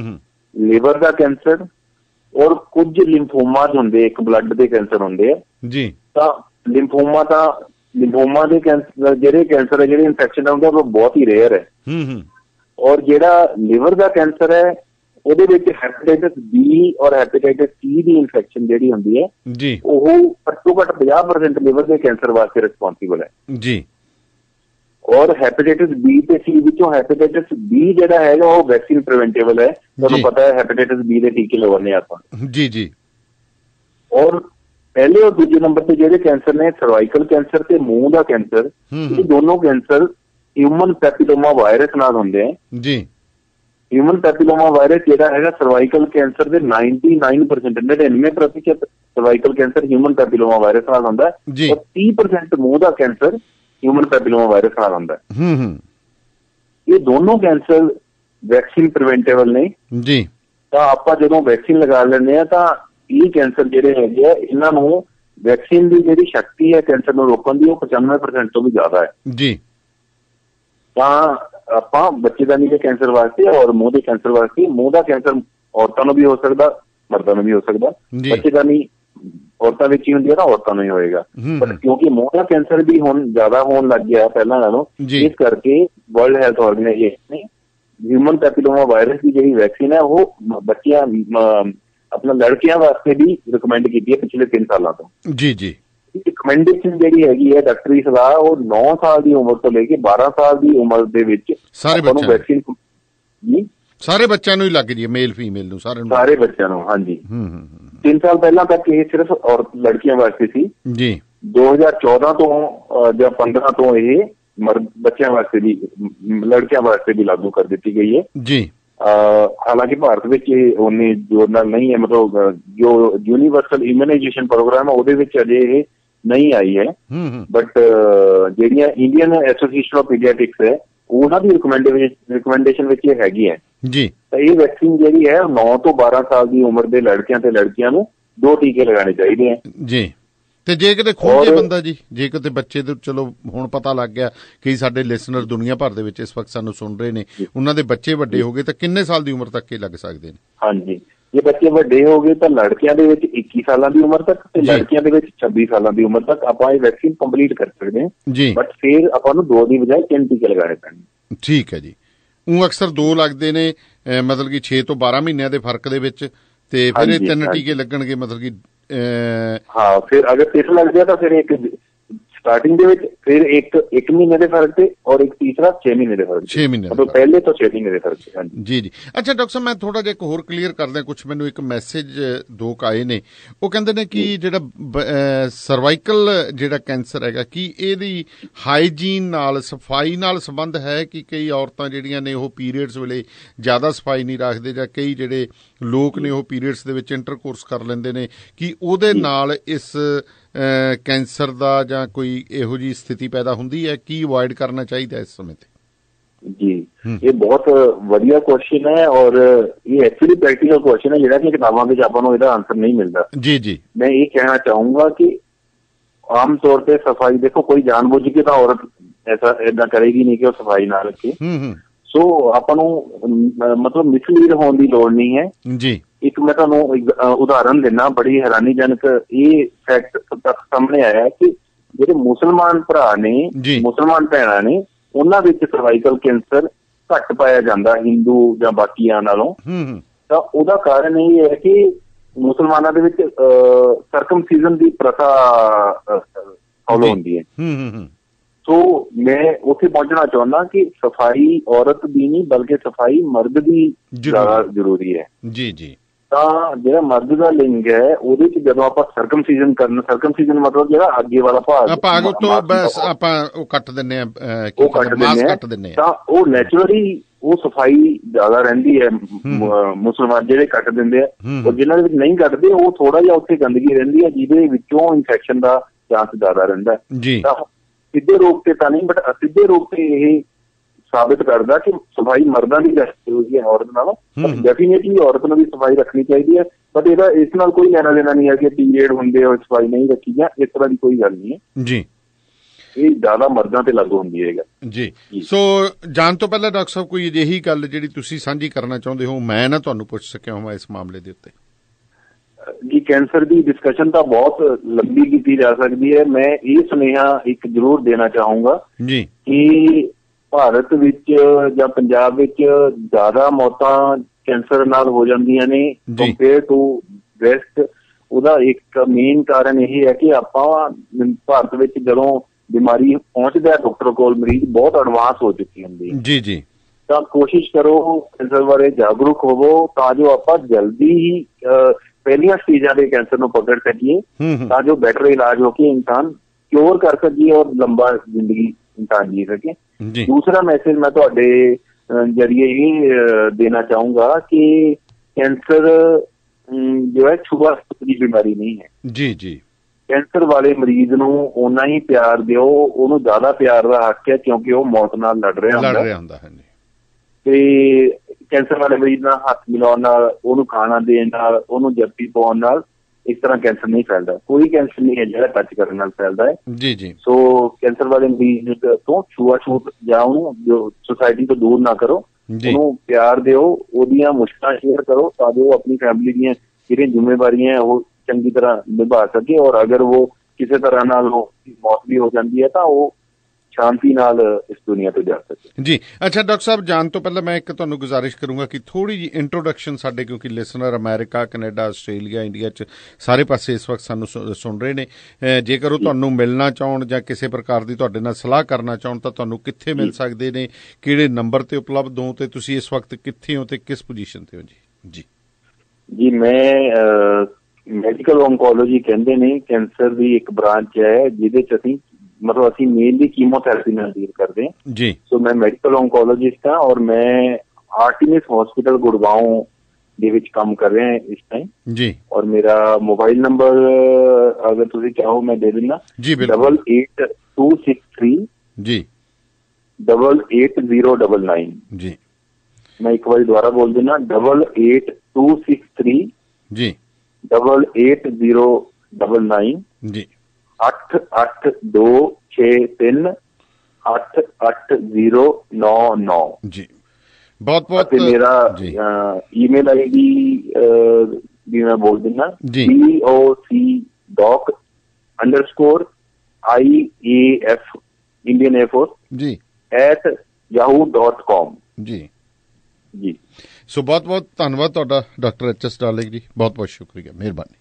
ਲੀਵਰ ਦਾ ਕੈਂਸਰ, ਔਰ ਕੁਝ ਲਿੰਫੋਮਾਸ ਹੁੰਦੇ, ਇੱਕ ਬਲੱਡ ਦੇ ਕੈਂਸਰ ਹੁੰਦੇ ਆ ਜੀ। ਤਾਂ ਲਿੰਫੋਮਾ ਤਾਂ ਲਿੰਫੋਮਾ ਦੇ ਕੈਂਸਰ ਜਿਹੜੇ ਕੈਂਸਰ ਹੈ ਜਿਹੜੇ ਇਨਫੈਕਸ਼ਨ ਹੁੰਦੇ ਉਹ ਬਹੁਤ ਹੀ ਰੇਅਰ ਹੈ। ਔਰ ਜਿਹੜਾ ਲੀਵਰ ਦਾ ਕੈਂਸਰ ਹੈ ਉਹਦੇ ਵਿੱਚ ਹੈਪੇਟਾਈਟਸ ਬੀ ਔਰ ਹੈਪੇਟਾਈਟਸ ਸੀ ਦੀ ਇਨਫੈਕਸ਼ਨ ਜਿਹੜੀ ਹੁੰਦੀ ਹੈ ਜੀ, ਉਹ ਘੱਟੋ ਘੱਟ ਪੰਜਾਹ ਪਰਸੈਂਟ ਲੀਵਰ ਦੇ ਕੈਂਸਰ ਵਾਸਤੇ ਰਿਸਪੌਂਸੀਬਲ ਹੈ ਜੀ। ਔਰ ਹੈਪੇਟਾਈਟਸ ਬੀ ਤੇ ਸੀ ਵਿੱਚੋਂ ਹੈਪੇਟਾਈਟਸ ਬੀ ਜਿਹੜਾ ਹੈਗਾ ਉਹ ਵੈਕਸੀਨ ਪ੍ਰੀਵੈਂਟੇਬਲ ਹੈ, ਤੁਹਾਨੂੰ ਪਤਾ ਹੈ ਹੈਪੇਟਾਈਟਸ ਬੀ ਦੇ ਟੀਕੇ ਲਗਾਉਂਦੇ ਆਪਾਂ ਜੀ ਜੀ। ਔਰ ਪਹਿਲੇ ਔਰ ਦੂਜੇ ਨੰਬਰ ਤੇ ਜਿਹੜੇ ਕੈਂਸਰ ਨੇ ਸਰਵਾਈਕਲ ਕੈਂਸਰ ਤੇ ਮੂੰਹ ਦਾ ਕੈਂਸਰ, ਇਹ ਦੋਨੋਂ ਕੈਂਸਰ ਹਿਊਮਨ ਪੈਪਿਲੋਮਾ ਵਾਇਰਸ ਨਾਲ ਹੁੰਦੇ ਆ ਜੀ। ਹਿਊਮਨ ਪੈਪਿਲੋਮਾ ਵਾਇਰਸ ਜਿਹੜਾ ਹੈਗਾ ਸਰਵਾਈਕਲ ਕੈਂਸਰ ਦੇ ਨਾਈਨਟੀ ਨਾਈਨ ਪਰਸੈਂਟ ਨੜਿਨਵੇਂ ਪ੍ਰਤੀਸ਼ਤ cervical cancer human papilloma virus ਨਾਲ ਹੁੰਦਾ ਹੈ, ਔਰ ਤੀਹ ਪਰਸੈਂਟ ਮੂੰਹ ਦਾ ਕੈਂਸਰ ਹਿਊਮਨ ਪੈਪਿਲੋਮਾ ਵਾਇਰਸ ਨਾਲ ਹੁੰਦਾ ਹੈ। ਇਹ ਦੋਨੋਂ ਕੈਂਸਰ ਵੈਕਸੀਨ ਪ੍ਰੀਵੈਂਟੇਬਲ ਨੇ ਜੀ। ਤਾਂ ਆਪਾਂ ਜਦੋਂ ਵੈਕਸੀਨ ਲਗਾ ਲੈਂਦੇ ਹਾਂ ਤਾਂ ਇਹ ਕੈਂਸਰ ਜਿਹੜੇ ਹੈਗੇ ਆ, ਇਹਨਾਂ ਨੂੰ ਵੈਕਸੀਨ ਦੀ ਜਿਹੜੀ ਸ਼ਕਤੀ ਹੈ ਕੈਂਸਰ ਨੂੰ ਰੋਕਣ ਦੀ, ਉਹ ਪਚਾਨਵੇਂ ਪਰਸੈਂਟ ਤੋਂ ਵੀ ਜ਼ਿਆਦਾ ਹੈ ਜੀ। ਤਾਂ ਆਪਾਂ ਬੱਚੇਦਾਨੀ ਦੇ ਕੈਂਸਰ ਵਾਸਤੇ ਔਰ ਮੂੰਹ ਦੇ ਕੈਂਸਰ ਵਾਸਤੇ, ਮੂੰਹ ਦਾ ਕੈਂਸਰ ਔਰਤਾਂ ਨੂੰ ਵੀ ਹੋ ਸਕਦਾ, ਮਰਦਾਂ ਨੂੰ ਵੀ ਹੋ ਸਕਦਾ, ਬੱਚੇਦਾਨੀ ਔਰਤਾਂ ਵਿੱਚ ਹੀ ਹੁੰਦੀ ਹੈ ਨਾ, ਔਰਤਾਂ ਨੂੰ ਹੀ ਹੋਏਗਾ। ਬਟ ਕਿਉਂਕਿ ਮੂੰਹ ਦਾ ਕੈਂਸਰ ਵੀ ਹੁਣ ਜ਼ਿਆਦਾ ਹੋਣ ਲੱਗ ਗਿਆ ਪਹਿਲਾਂ ਨਾਲੋਂ, ਇਸ ਕਰਕੇ ਵਰਲਡ ਹੈਲਥ ਆਰਗੇਨਾਈਜੇਸ਼ਨ ਨੇ ਹਿਊਮਨ ਪੈਪਿਲੋਮਾ ਵਾਇਰਸ ਦੀ ਜਿਹੜੀ ਵੈਕਸੀਨ ਹੈ ਉਹ ਬੱਚਿਆਂ ਆਪਣਾ ਲੜਕਿਆਂ ਵਾਸਤੇ ਵੀ ਰਿਕਮੈਂਡ ਕੀਤੀ ਹੈ ਪਿਛਲੇ ਤਿੰਨ ਸਾਲਾਂ ਤੋਂ। ਜੀ ਜੀ ਰਿਕਮੈਂਡੇਸ਼ਨ ਜਿਹੜੀ ਹੈਗੀ ਹੈ ਡਾਕਟਰੀ ਸਲਾਹ, ਉਹ ਨੌ ਸਾਲ ਦੀ ਉਮਰ ਤੋਂ ਲੈ ਕੇ ਬਾਰਾਂ ਸਾਲ ਦੀ ਉਮਰ ਦੇ ਵਿੱਚ ਸਾਰੇ ਬੱਚਿਆਂ ਨੂੰ ਵੈਕਸੀਨ ਜੀ ਸਾਰੇ ਬੱਚਿਆਂ ਨੂੰ ਹੀ ਲੱਗ ਜੀ, ਮੇਲ ਫੀਮੇਲ ਨੂੰ ਸਾਰੇ ਸਾਰੇ ਬੱਚਿਆਂ ਨੂੰ। ਹਾਂਜੀ, ਤਿੰਨ ਸਾਲ ਪਹਿਲਾਂ ਤੱਕ ਇਹ ਸਿਰਫ ਔਰਤ ਲੜਕੀਆਂ ਵਾਸਤੇ ਸੀ ਜੀ। ਦੋ ਹਜ਼ਾਰ ਚੌਦਾਂ ਤੋਂ ਜਾਂ ਪੰਦਰਾਂ ਤੋਂ ਇਹ ਮਰਦ ਬੱਚਿਆਂ ਵਾਸਤੇ ਵੀ ਲੜਕਿਆਂ ਵਾਸਤੇ ਵੀ ਲਾਗੂ ਕਰ ਦਿੱਤੀ ਗਈ ਹੈ ਜੀ। ਹਾਲਾਂਕਿ ਭਾਰਤ ਵਿੱਚ ਇਹ ਉਨੀ ਜ਼ੋਰ ਨਾਲ ਨਹੀਂ ਹੈ, ਮਤਲਬ ਜੋ ਯੂਨੀਵਰਸਲ ਇਮਿਊਨਾਈਜੇਸ਼ਨ ਪ੍ਰੋਗਰਾਮ ਹੈ ਉਹਦੇ ਵਿੱਚ ਅਜੇ ਇਹ ਨਹੀਂ ਆਈ ਹੈ। ਬਟ ਜਿਹੜੀਆਂ ਇੰਡੀਅਨ ਐਸੋਸੀਏਸ਼ਨ ਆਫ ਪੀਡੀਆਟ੍ਰਿਕਸ ਹੈ ਉਹਨਾਂ ਦੀ ਰਿਕਮੈਂਡੇਸ਼ਨ ਵਿੱਚ ਇਹ ਹੈਗੀ ਹੈ ਜੀ। ਤਾਂ ਇਹ ਵੈਕਸੀਨ ਜਿਹੜੀ ਹੈ ਨੌ ਤੋਂ ਬਾਰਾਂ ਸਾਲ ਦੀ ਉਮਰ ਦੇ ਲੜਕਿਆਂ ਤੇ ਲੜਕੀਆਂ ਨੂੰ ਦੋ ਟੀਕੇ ਲਗਾਉਣੇ ਚਾਹੀਦੇ ਆ ਜੀ। ਤੇ ਜੇ ਕਿਤੇ ਖੁੱਲ ਜੇ ਬੰਦਾ ਜੀ, ਜੇ ਕਿਤੇ ਬੱਚੇ ਦੇ ਚਲੋ ਹੁਣ ਪਤਾ ਲੱਗ ਗਿਆ ਕਿ ਸਾਡੇ ਲਿਸਨਰ ਦੁਨੀਆ ਭਰ ਦੇ ਵਿੱਚ ਇਸ ਵਕਤ ਸਾਨੂੰ ਸੁਣ ਰਹੇ ਨੇ, ਉਹਨਾਂ ਦੇ ਬੱਚੇ ਵੱਡੇ ਹੋ ਗਏ ਤਾਂ ਕਿੰਨੇ ਸਾਲ ਦੀ ਉਮਰ ਤੱਕ ਇਹ ਲੱਗ ਸਕਦੇ ਨੇ? ਹਾਂਜੀ, ਜੇ ਬੱਚੇ ਵੱਡੇ ਹੋ ਗਏ ਤਾਂ ਲੜਕਿਆਂ ਦੇ ਵਿੱਚ ਇੱਕੀ ਸਾਲਾਂ ਦੀ ਉਮਰ ਤੱਕ ਤੇ ਲੜਕੀਆਂ ਦੇ ਵਿੱਚ ਛੱਬੀ ਸਾਲਾਂ ਦੀ ਉਮਰ ਤੱਕ ਆਪਾਂ ਇਹ ਵੈਕਸੀਨ ਕੰਪਲੀਟ ਕਰ ਸਕਦੇ ਹਾਂ ਜੀ। ਬਟ ਫਿਰ ਆਪਾਂ ਨੂੰ ਦੋ ਦੀ ਬਜਾਏ ਤਿੰਨ ਟੀਕੇ ਲਗਾਉਣੇ ਪੈਣੇ। ਠੀਕ ਹੈ ਜੀ। ਉਹ ਅਕਸਰ ਦੋ ਲੱਗਦੇ ਨੇ, ਮਤਲਬ ਕਿ ਛੇ ਤੋਂ ਬਾਰਾਂ ਮਹੀਨਿਆਂ ਦੇ ਫਰਕ ਦੇ ਵਿੱਚ, ਤੇ ਫਿਰ ਇਹ ਤਿੰਨ ਟੀਕੇ ਲੱਗਣਗੇ ਮਤਲਬ ਕਿ ਹਾਂ। ਫਿਰ ਅਗਰ ਤਿੰਨ ਲੱਗ ਜਾਏ ਤਾਂ ਫਿਰ ਇੱਕ ਸਟਾਰਟਿੰਗ ਦੇ ਵਿੱਚ, ਫਿਰ ਇੱਕ ਇੱਕ ਮਹੀਨੇ ਦੇ ਫਰਕ ਤੇ, ਔਰ ਇੱਕ ਤੀਸਰਾ ਛੇ ਮਹੀਨੇ ਦੇ ਫਰਕ, ਛੇ ਮਹੀਨੇ ਮਤਲਬ ਪਹਿਲੇ ਤੋਂ ਛੇ ਮਹੀਨੇ ਦੇ ਫਰਕ ਜੀ ਜੀ। ਅੱਛਾ ਡਾਕਟਰ ਸਾਹਿਬ, ਮੈਂ ਥੋੜਾ ਜਿਹਾ ਇੱਕ ਹੋਰ ਕਲੀਅਰ ਕਰਦਾ, ਕੁਛ ਮੈਨੂੰ ਇੱਕ ਮੈਸੇਜ ਦੋ ਆਏ ਨੇ, ਉਹ ਕਹਿੰਦੇ ਨੇ ਕਿ ਜਿਹੜਾ ਸਰਵਾਈਕਲ ਜਿਹੜਾ ਕੈਂਸਰ ਹੈਗਾ, ਕੀ ਇਹਦੀ ਹਾਈਜੀਨ ਨਾਲ ਸਫਾਈ ਨਾਲ ਸੰਬੰਧ ਹੈ? ਕਿ ਕਈ ਔਰਤਾਂ ਜਿਹੜੀਆਂ ਨੇ ਉਹ ਪੀਰੀਅਡਸ ਵੇਲੇ ਜ਼ਿਆਦਾ ਸਫਾਈ ਨਹੀਂ ਰੱਖਦੇ, ਜਾਂ ਕਈ ਜਿਹੜੇ ਲੋਕ ਨੇ ਉਹ ਪੀਰੀਅਡਸ ਦੇ ਵਿੱਚ ਇੰਟਰਕੋਰਸ ਕਰ ਲੈਂਦੇ ਨੇ, ਕਿ ਉਹਦੇ ਨਾਲ ਇਸ ਕੈਂਸਰ ਦਾ ਜਾਂ ਕੋਈ ਇਹੋ ਜਿਹੀ ਸਥਿਤੀ ਪੈਦਾ ਹੁੰਦੀ ਹੈ? ਕੀ ਅਵੋਇਡ ਕਰਨਾ ਚਾਹੀਦਾ ਇਸ ਸਮੇਂ ਤੇ? ਜੀ, ਇਹ ਬਹੁਤ ਵਧੀਆ ਕੁਐਸਚਨ ਹੈ, ਔਰ ਇਹ ਐਕਚੁਅਲੀ ਪ੍ਰੈਕਟੀਕਲ ਕੁਐਸਚਨ ਹੈ ਜਿਹੜਾ ਕਿ ਕਿਤਾਬਾਂ ਵਿੱਚ ਆਪਾਂ ਨੂੰ ਇਹਦਾ ਆਨਸਰ ਨਹੀਂ ਮਿਲਦਾ ਜੀ ਜੀ। ਮੈਂ ਇਹ ਕਹਿਣਾ ਚਾਹੂੰਗਾ ਕਿ ਆਮ ਤੌਰ ਤੇ ਸਫਾਈ, ਦੇਖੋ ਕੋਈ ਜਾਣਬੁੱਝ ਕੇ ਤਾਂ ਔਰਤ ਐਸਾ ਏਦਾਂ ਕਰੇਗੀ ਨਹੀਂ ਕਿ ਉਹ ਸਫਾਈ ਨਾ ਰੱਖੇ। ਸੋ ਆਪਾਂ ਨੂੰ ਮਤਲਬ ਮਿਸਲੀਡ ਹੋਣ ਦੀ ਲੋੜ ਨਹੀਂ ਹੈ ਜੀ। ਇੱਕ ਮੈਂ ਤੁਹਾਨੂੰ ਉਦਾਹਰਨ ਦਿੰਦਾ, ਬੜੀ ਹੈਰਾਨੀਜਨਕ ਇਹ ਫੈਕਟ ਤੱਕ ਸਾਹਮਣੇ ਆਇਆ ਕਿ ਜਿਹੜੇ ਮੁਸਲਮਾਨ ਭਰਾ ਨੇ, ਮੁਸਲਮਾਨ ਭੈਣਾਂ ਨੇ, ਉਹਨਾਂ ਵਿੱਚ ਸਰਵਾਈਕਲ ਕੈਂਸਰ ਘੱਟ ਪਾਇਆ ਜਾਂਦਾ ਹਿੰਦੂ ਜਾਂ ਬਾਕੀਆਂ ਨਾਲੋਂ। ਤਾਂ ਉਹਦਾ ਕਾਰਨ ਇਹ ਹੈ ਕਿ ਮੁਸਲਮਾਨਾਂ ਦੇ ਵਿੱਚ ਸਰਕਮਸੀਜ਼ਨ ਦੀ ਪ੍ਰਥਾ ਫੋਲੋ ਹੁੰਦੀ ਹੈ। ਸੋ ਮੈਂ ਉੱਥੇ ਪਹੁੰਚਣਾ ਚਾਹੁੰਦਾ ਕਿ ਸਫਾਈ ਔਰਤ ਦੀ ਨਹੀਂ ਬਲਕਿ ਸਫਾਈ ਮਰਦ ਦੀ ਜ਼ਿਆਦਾ ਜ਼ਰੂਰੀ ਹੈ ਜੀ ਜੀ। ਤਾਂ ਜਿਹੜਾ ਮਰਦ ਦਾ ਲਿੰਗ ਹੈ ਉਹਦੇ ਚ ਜਦੋਂ ਆਪਾਂ ਸਰਕਮਸੀਜ਼ਨ ਕਰਨ, ਸਰਕਮਸੀਜ਼ਨ ਮਤਲਬ ਜਿਹੜਾ ਅੱਗੇ ਵਾਲਾ ਭਾਗ ਭਾਗ ਤੋਂ ਬਸ ਆਪਾਂ ਉਹ ਕੱਟ ਦਿੰਦੇ ਆ, ਉਹ ਕੱਟ ਦਿੰਦੇ ਆ, ਤਾਂ ਉਹ ਨੈਚੁਰਲੀ ਉਹ ਸਫਾਈ ਜ਼ਿਆਦਾ ਰਹਿੰਦੀ ਹੈ। ਮੁਸਲਮਾਨ ਜਿਹੜੇ ਕੱਟ ਦਿੰਦੇ ਆ, ਔਰ ਜਿਹਨਾਂ ਦੇ ਵਿੱਚ ਨਹੀਂ ਕੱਟਦੇ ਉਹ ਥੋੜਾ ਜਿਹਾ ਉੱਥੇ ਗੰਦਗੀ ਰਹਿੰਦੀ ਹੈ ਜਿਹਦੇ ਵਿੱਚੋਂ ਇਨਫੈਕਸ਼ਨ ਦਾ ਚਾਂਸ ਜ਼ਿਆਦਾ ਰਹਿੰਦਾ ਜੀ। ਤਾਂ ਸਿੱਧੇ ਰੋਗ ਤੇ ਤਾਂ ਨਹੀਂ, ਬਟ ਅਸਿੱਧੇ ਰੋਗ ਤੇ ਇਹ ਸਾਬਿਤ ਕਰਦਾ ਕਿ ਸਫਾਈ ਮਰਦਾਂ ਦੀ ਜ਼ਰੂਰੀ ਹੈ ਔਰਤ ਨਾਲੋਂ। ਡੈਫੀਨੇਟਲੀ ਔਰਤ ਨੂੰ ਵੀ ਸਫਾਈ ਰੱਖਣੀ ਚਾਹੀਦੀ ਹੈ, ਬਟ ਇਹਦਾ ਇਸ ਨਾਲ ਕੋਈ ਲੈਣਾ ਦੇਣਾ ਨਹੀਂ ਹੈ ਕਿ ਪੀਰੀਅਡ ਹੁੰਦੇ ਹੋਏ ਸਫਾਈ ਨਹੀਂ ਰੱਖੀ ਜਾਂ ਇਸ ਤਰ੍ਹਾਂ ਦੀ ਕੋਈ ਗੱਲ ਨਹੀਂ ਹੈ ਜੀ। ਇਹ ਜ਼ਿਆਦਾ ਮਰਦਾਂ ਤੇ ਲਾਗੂ ਹੁੰਦੀ ਹੈ ਜੀ। ਸੋ ਜਾਣ ਤੋਂ ਪਹਿਲਾਂ ਡਾਕਟਰ ਸਾਹਿਬ, ਕੋਈ ਅਜਿਹੀ ਗੱਲ ਜਿਹੜੀ ਤੁਸੀਂ ਸਾਂਝੀ ਕਰਨਾ ਚਾਹੁੰਦੇ ਹੋ, ਮੈਂ ਨਾ ਤੁਹਾਨੂੰ ਪੁੱਛ ਸਕਿਆ ਹੋਵਾਂ ਇਸ ਮਾਮਲੇ ਦੇ ਉੱਤੇ? ਜੀ, ਕੈਂਸਰ ਦੀ ਡਿਸਕਸ਼ਨ ਤਾਂ ਬਹੁਤ ਲੰਬੀ ਕੀਤੀ ਜਾ ਸਕਦੀ ਹੈ। ਮੈਂ ਇਹ ਸੁਨੇਹਾ ਇੱਕ ਜ਼ਰੂਰ ਦੇਣਾ ਚਾਹੂੰਗਾ ਜੀ ਕਿ ਭਾਰਤ ਵਿੱਚ ਜਾਂ ਪੰਜਾਬ ਵਿੱਚ ਜ਼ਿਆਦਾ ਮੌਤਾਂ ਕੈਂਸਰ ਨਾਲ ਹੋ ਜਾਂਦੀਆਂ ਨੇ ਕੰਪੇਅਰ ਟੂ ਵੈਸਟ। ਉਹਦਾ ਇੱਕ ਮੇਨ ਕਾਰਨ ਇਹ ਹੈ ਕਿ ਆਪਾਂ ਭਾਰਤ ਵਿੱਚ ਜਦੋਂ ਬਿਮਾਰੀ ਪਹੁੰਚਦਾ ਡਾਕਟਰ ਕੋਲ, ਮਰੀਜ਼ ਬਹੁਤ ਐਡਵਾਂਸ ਹੋ ਚੁੱਕੀ ਹੁੰਦੀ ਹੈ ਜੀ ਜੀ। ਤਾਂ ਕੋਸ਼ਿਸ਼ ਕਰੋ ਕੈਂਸਰ ਬਾਰੇ ਜਾਗਰੂਕ ਹੋਵੋ ਤਾਂ ਜੋ ਆਪਾਂ ਜਲਦੀ ਹੀ ਪਹਿਲੀਆਂ ਸਟੇਜਾਂ ਦੇ ਕੈਂਸਰ ਨੂੰ ਪਕੜ ਸਕੀਏ, ਤਾਂ ਜੋ ਬੈਟਰ ਇਲਾਜ ਹੋ ਕੇ ਇਨਸਾਨ ਕਿਉਰ ਕਰ ਸਕੀਏ ਔਰ ਲੰਬਾ ਜ਼ਿੰਦਗੀ ਇਨਸਾਨ ਜੀ ਸਕੇ। ਦੂਸਰਾ ਮੈਸੇਜ ਮੈਂ ਤੁਹਾਡੇ ਜਰੀਏ ਇਹ ਦੇਣਾ ਚਾਹੂੰਗਾ ਕਿ ਕੈਂਸਰ ਜੋ ਹੈ ਛੂਆ ਛੂਤ ਦੀ ਬਿਮਾਰੀ ਨਹੀਂ ਹੈ ਜੀ ਜੀ। ਕੈਂਸਰ ਵਾਲੇ ਮਰੀਜ਼ ਨੂੰ ਓਨਾ ਹੀ ਪਿਆਰ ਦਿਓ, ਉਹਨੂੰ ਜ਼ਿਆਦਾ ਪਿਆਰ ਦਾ ਹੱਕ ਹੈ ਕਿਉਂਕਿ ਉਹ ਮੌਤ ਨਾਲ ਲੜ ਰਿਹਾ ਹੁੰਦਾ। ਤੇ ਕੈਂਸਰ ਵਾਲੇ ਮਰੀਜ਼ ਨਾਲ ਹੱਥ ਮਿਲਾਉਣ ਨਾਲ, ਉਹਨੂੰ ਖਾਣਾ ਦੇਣ ਨਾਲ, ਉਹਨੂੰ ਜੱਫੀ ਪਾਉਣ ਨਾਲ ਇਸ ਤਰ੍ਹਾਂ ਕੈਂਸਰ ਨਹੀਂ ਫੈਲਦਾ। ਕੋਈ ਕੈਂਸਰ ਨਹੀਂ ਹੈ ਜਿਹੜਾ ਟੱਚ ਕਰਨ ਨਾਲ ਫੈਲਦਾ ਹੈ ਜੀ ਜੀ। ਸੋ ਕੈਂਸਰ ਵਾਲੇ ਮਰੀਜ਼ ਤੋਂ ਛੂਆ ਛੂਤ ਜਾਂ ਉਹਨੂੰ ਜੋ ਸੁਸਾਇਟੀ ਤੋਂ ਦੂਰ ਨਾ ਕਰੋ, ਉਹਨੂੰ ਪਿਆਰ ਦਿਓ, ਉਹਦੀਆਂ ਮੁਸ਼ਕਲਾਂ ਸ਼ੇਅਰ ਕਰੋ ਤਾਂ ਜੋ ਉਹ ਆਪਣੀ ਫੈਮਿਲੀ ਦੀਆਂ ਜਿਹੜੀਆਂ ਜ਼ਿੰਮੇਵਾਰੀਆਂ ਉਹ ਚੰਗੀ ਤਰ੍ਹਾਂ ਨਿਭਾ ਸਕੇ, ਔਰ ਅਗਰ ਉਹ ਕਿਸੇ ਤਰ੍ਹਾਂ ਨਾਲ ਮੌਤ ਵੀ ਹੋ ਜਾਂਦੀ ਹੈ ਤਾਂ ਉਹ ਸ਼ਾਂਤੀ ਨਾਲ ਇਸ ਦੁਨੀਆ ਤੋਂ ਜਾ ਸਕੇ। ਜੀ ਅੱਛਾ ਡਾਕਟਰ ਸਾਹਿਬ, ਜਾਣ ਤੋਂ ਪਹਿਲਾਂ ਮੈਂ ਇੱਕ ਤੁਹਾਨੂੰ ਗੁਜ਼ਾਰਿਸ਼ ਕਰੂੰਗਾ ਕਿ ਥੋੜ੍ਹੀ ਜਿਹੀ ਇੰਟਰੋਡਕਸ਼ਨ ਸਾਡੇ, ਕਿਉਂਕਿ listener America, Canada, Australia, India 'ਚ ਸਾਰੇ ਪਾਸੇ ਇਸ ਵਕਤ ਸਾਨੂੰ ਸੁਣ ਰਹੇ ਨੇ। ਜੇਕਰ ਉਹ ਤੁਹਾਨੂੰ ਮਿਲਣਾ ਚਾਹੁਣ ਜਾਂ ਕਿਸੇ ਪ੍ਰਕਾਰ ਦੀ ਤੁਹਾਡੇ ਨਾਲ ਸਲਾਹ ਕਰਨਾ ਚਾਹੁਣ ਤਾਂ ਤੁਹਾਨੂੰ ਕਿੱਥੇ ਮਿਲ ਸਕਦੇ ਨੇ, ਕਿਹੜੇ ਨੰਬਰ ਤੇ ਉਪਲਬਧ ਹੋ, ਤੇ ਤੁਸੀਂ ਇਸ ਵਕਤ ਕਿੱਥੇ ਹੋ ਤੇ ਕਿਸ ਪੋਜੀਸ਼ਨ ਤੇ ਹੋ ਜੀ? ਜੀ ਜੀ ਮੈਂ ਮੈਡੀਕਲ ਓਨਕੋਲੋਜੀ ਕਹਿੰਦੇ ਨੇ, ਕੈਂਸਰ ਦੀ ਇੱਕ ਬ੍ਰਾਂਚ ਹੈ ਜਿਹਦੇ 'ਚ ਅਸੀਂ ਮਤਲਬ ਅਸੀਂ ਮੇਨਲੀ ਕੀਮੋਥੈਰੇਪੀ ਨਾਲ ਡੀਲ ਕਰਦੇ ਹਾਂ ਜੀ। ਸੋ ਮੈਂ ਮੈਡੀਕਲ ਓਨਕੋਲੋਜਿਸਟ ਹਾਂ ਔਰ ਮੈਂ ਆਰਟੀਮਿਸ ਹਸਪੀਟਲ ਗੁੜਗਾਉਂ ਦੇ ਵਿੱਚ ਕੰਮ ਕਰ ਰਿਹਾ ਇਸ ਟਾਈਮ ਜੀ। ਔਰ ਮੇਰਾ ਮੋਬਾਈਲ ਨੰਬਰ ਅਗਰ ਤੁਸੀਂ ਚਾਹੋ ਮੈਂ ਦੇ ਦਿੰਦਾ ਜੀ, double eight two six three ਜੀ double eight zero double nine ਜੀ। ਮੈਂ ਇੱਕ ਵਾਰੀ ਦੁਬਾਰਾ ਬੋਲ ਦਿੰਦਾ double eight two six three ਜੀ double eight zero double nine ਜੀ। ਅੱਠ ਅੱਠ ਦੋ ਛੇ ਤਿੰਨ ਅੱਠ ਅੱਠ ਜ਼ੀਰੋ ਨੌ ਨੌ ਜੀ। ਬਹੁਤ ਬਹੁਤ ਮੇਰਾ ਈਮੇਲ ਆਈ ਡੀ ਵੀ ਮੈਂ ਬੋਲ ਦਿੰਦਾ P O C dock underscore I A F Indian air force ਜੀ ਐਟ ਯਾਹੂ ਡਾਟ ਕਾਮ ਜੀ ਜੀ। ਸੋ ਬਹੁਤ ਬਹੁਤ ਧੰਨਵਾਦ ਤੁਹਾਡਾ ਡਾਕਟਰ ਐਚ ਐਸ ਡਾਰਲਿੰਗ ਜੀ, ਬਹੁਤ ਬਹੁਤ ਸ਼ੁਕਰੀਆ, ਮਿਹਰਬਾਨੀ।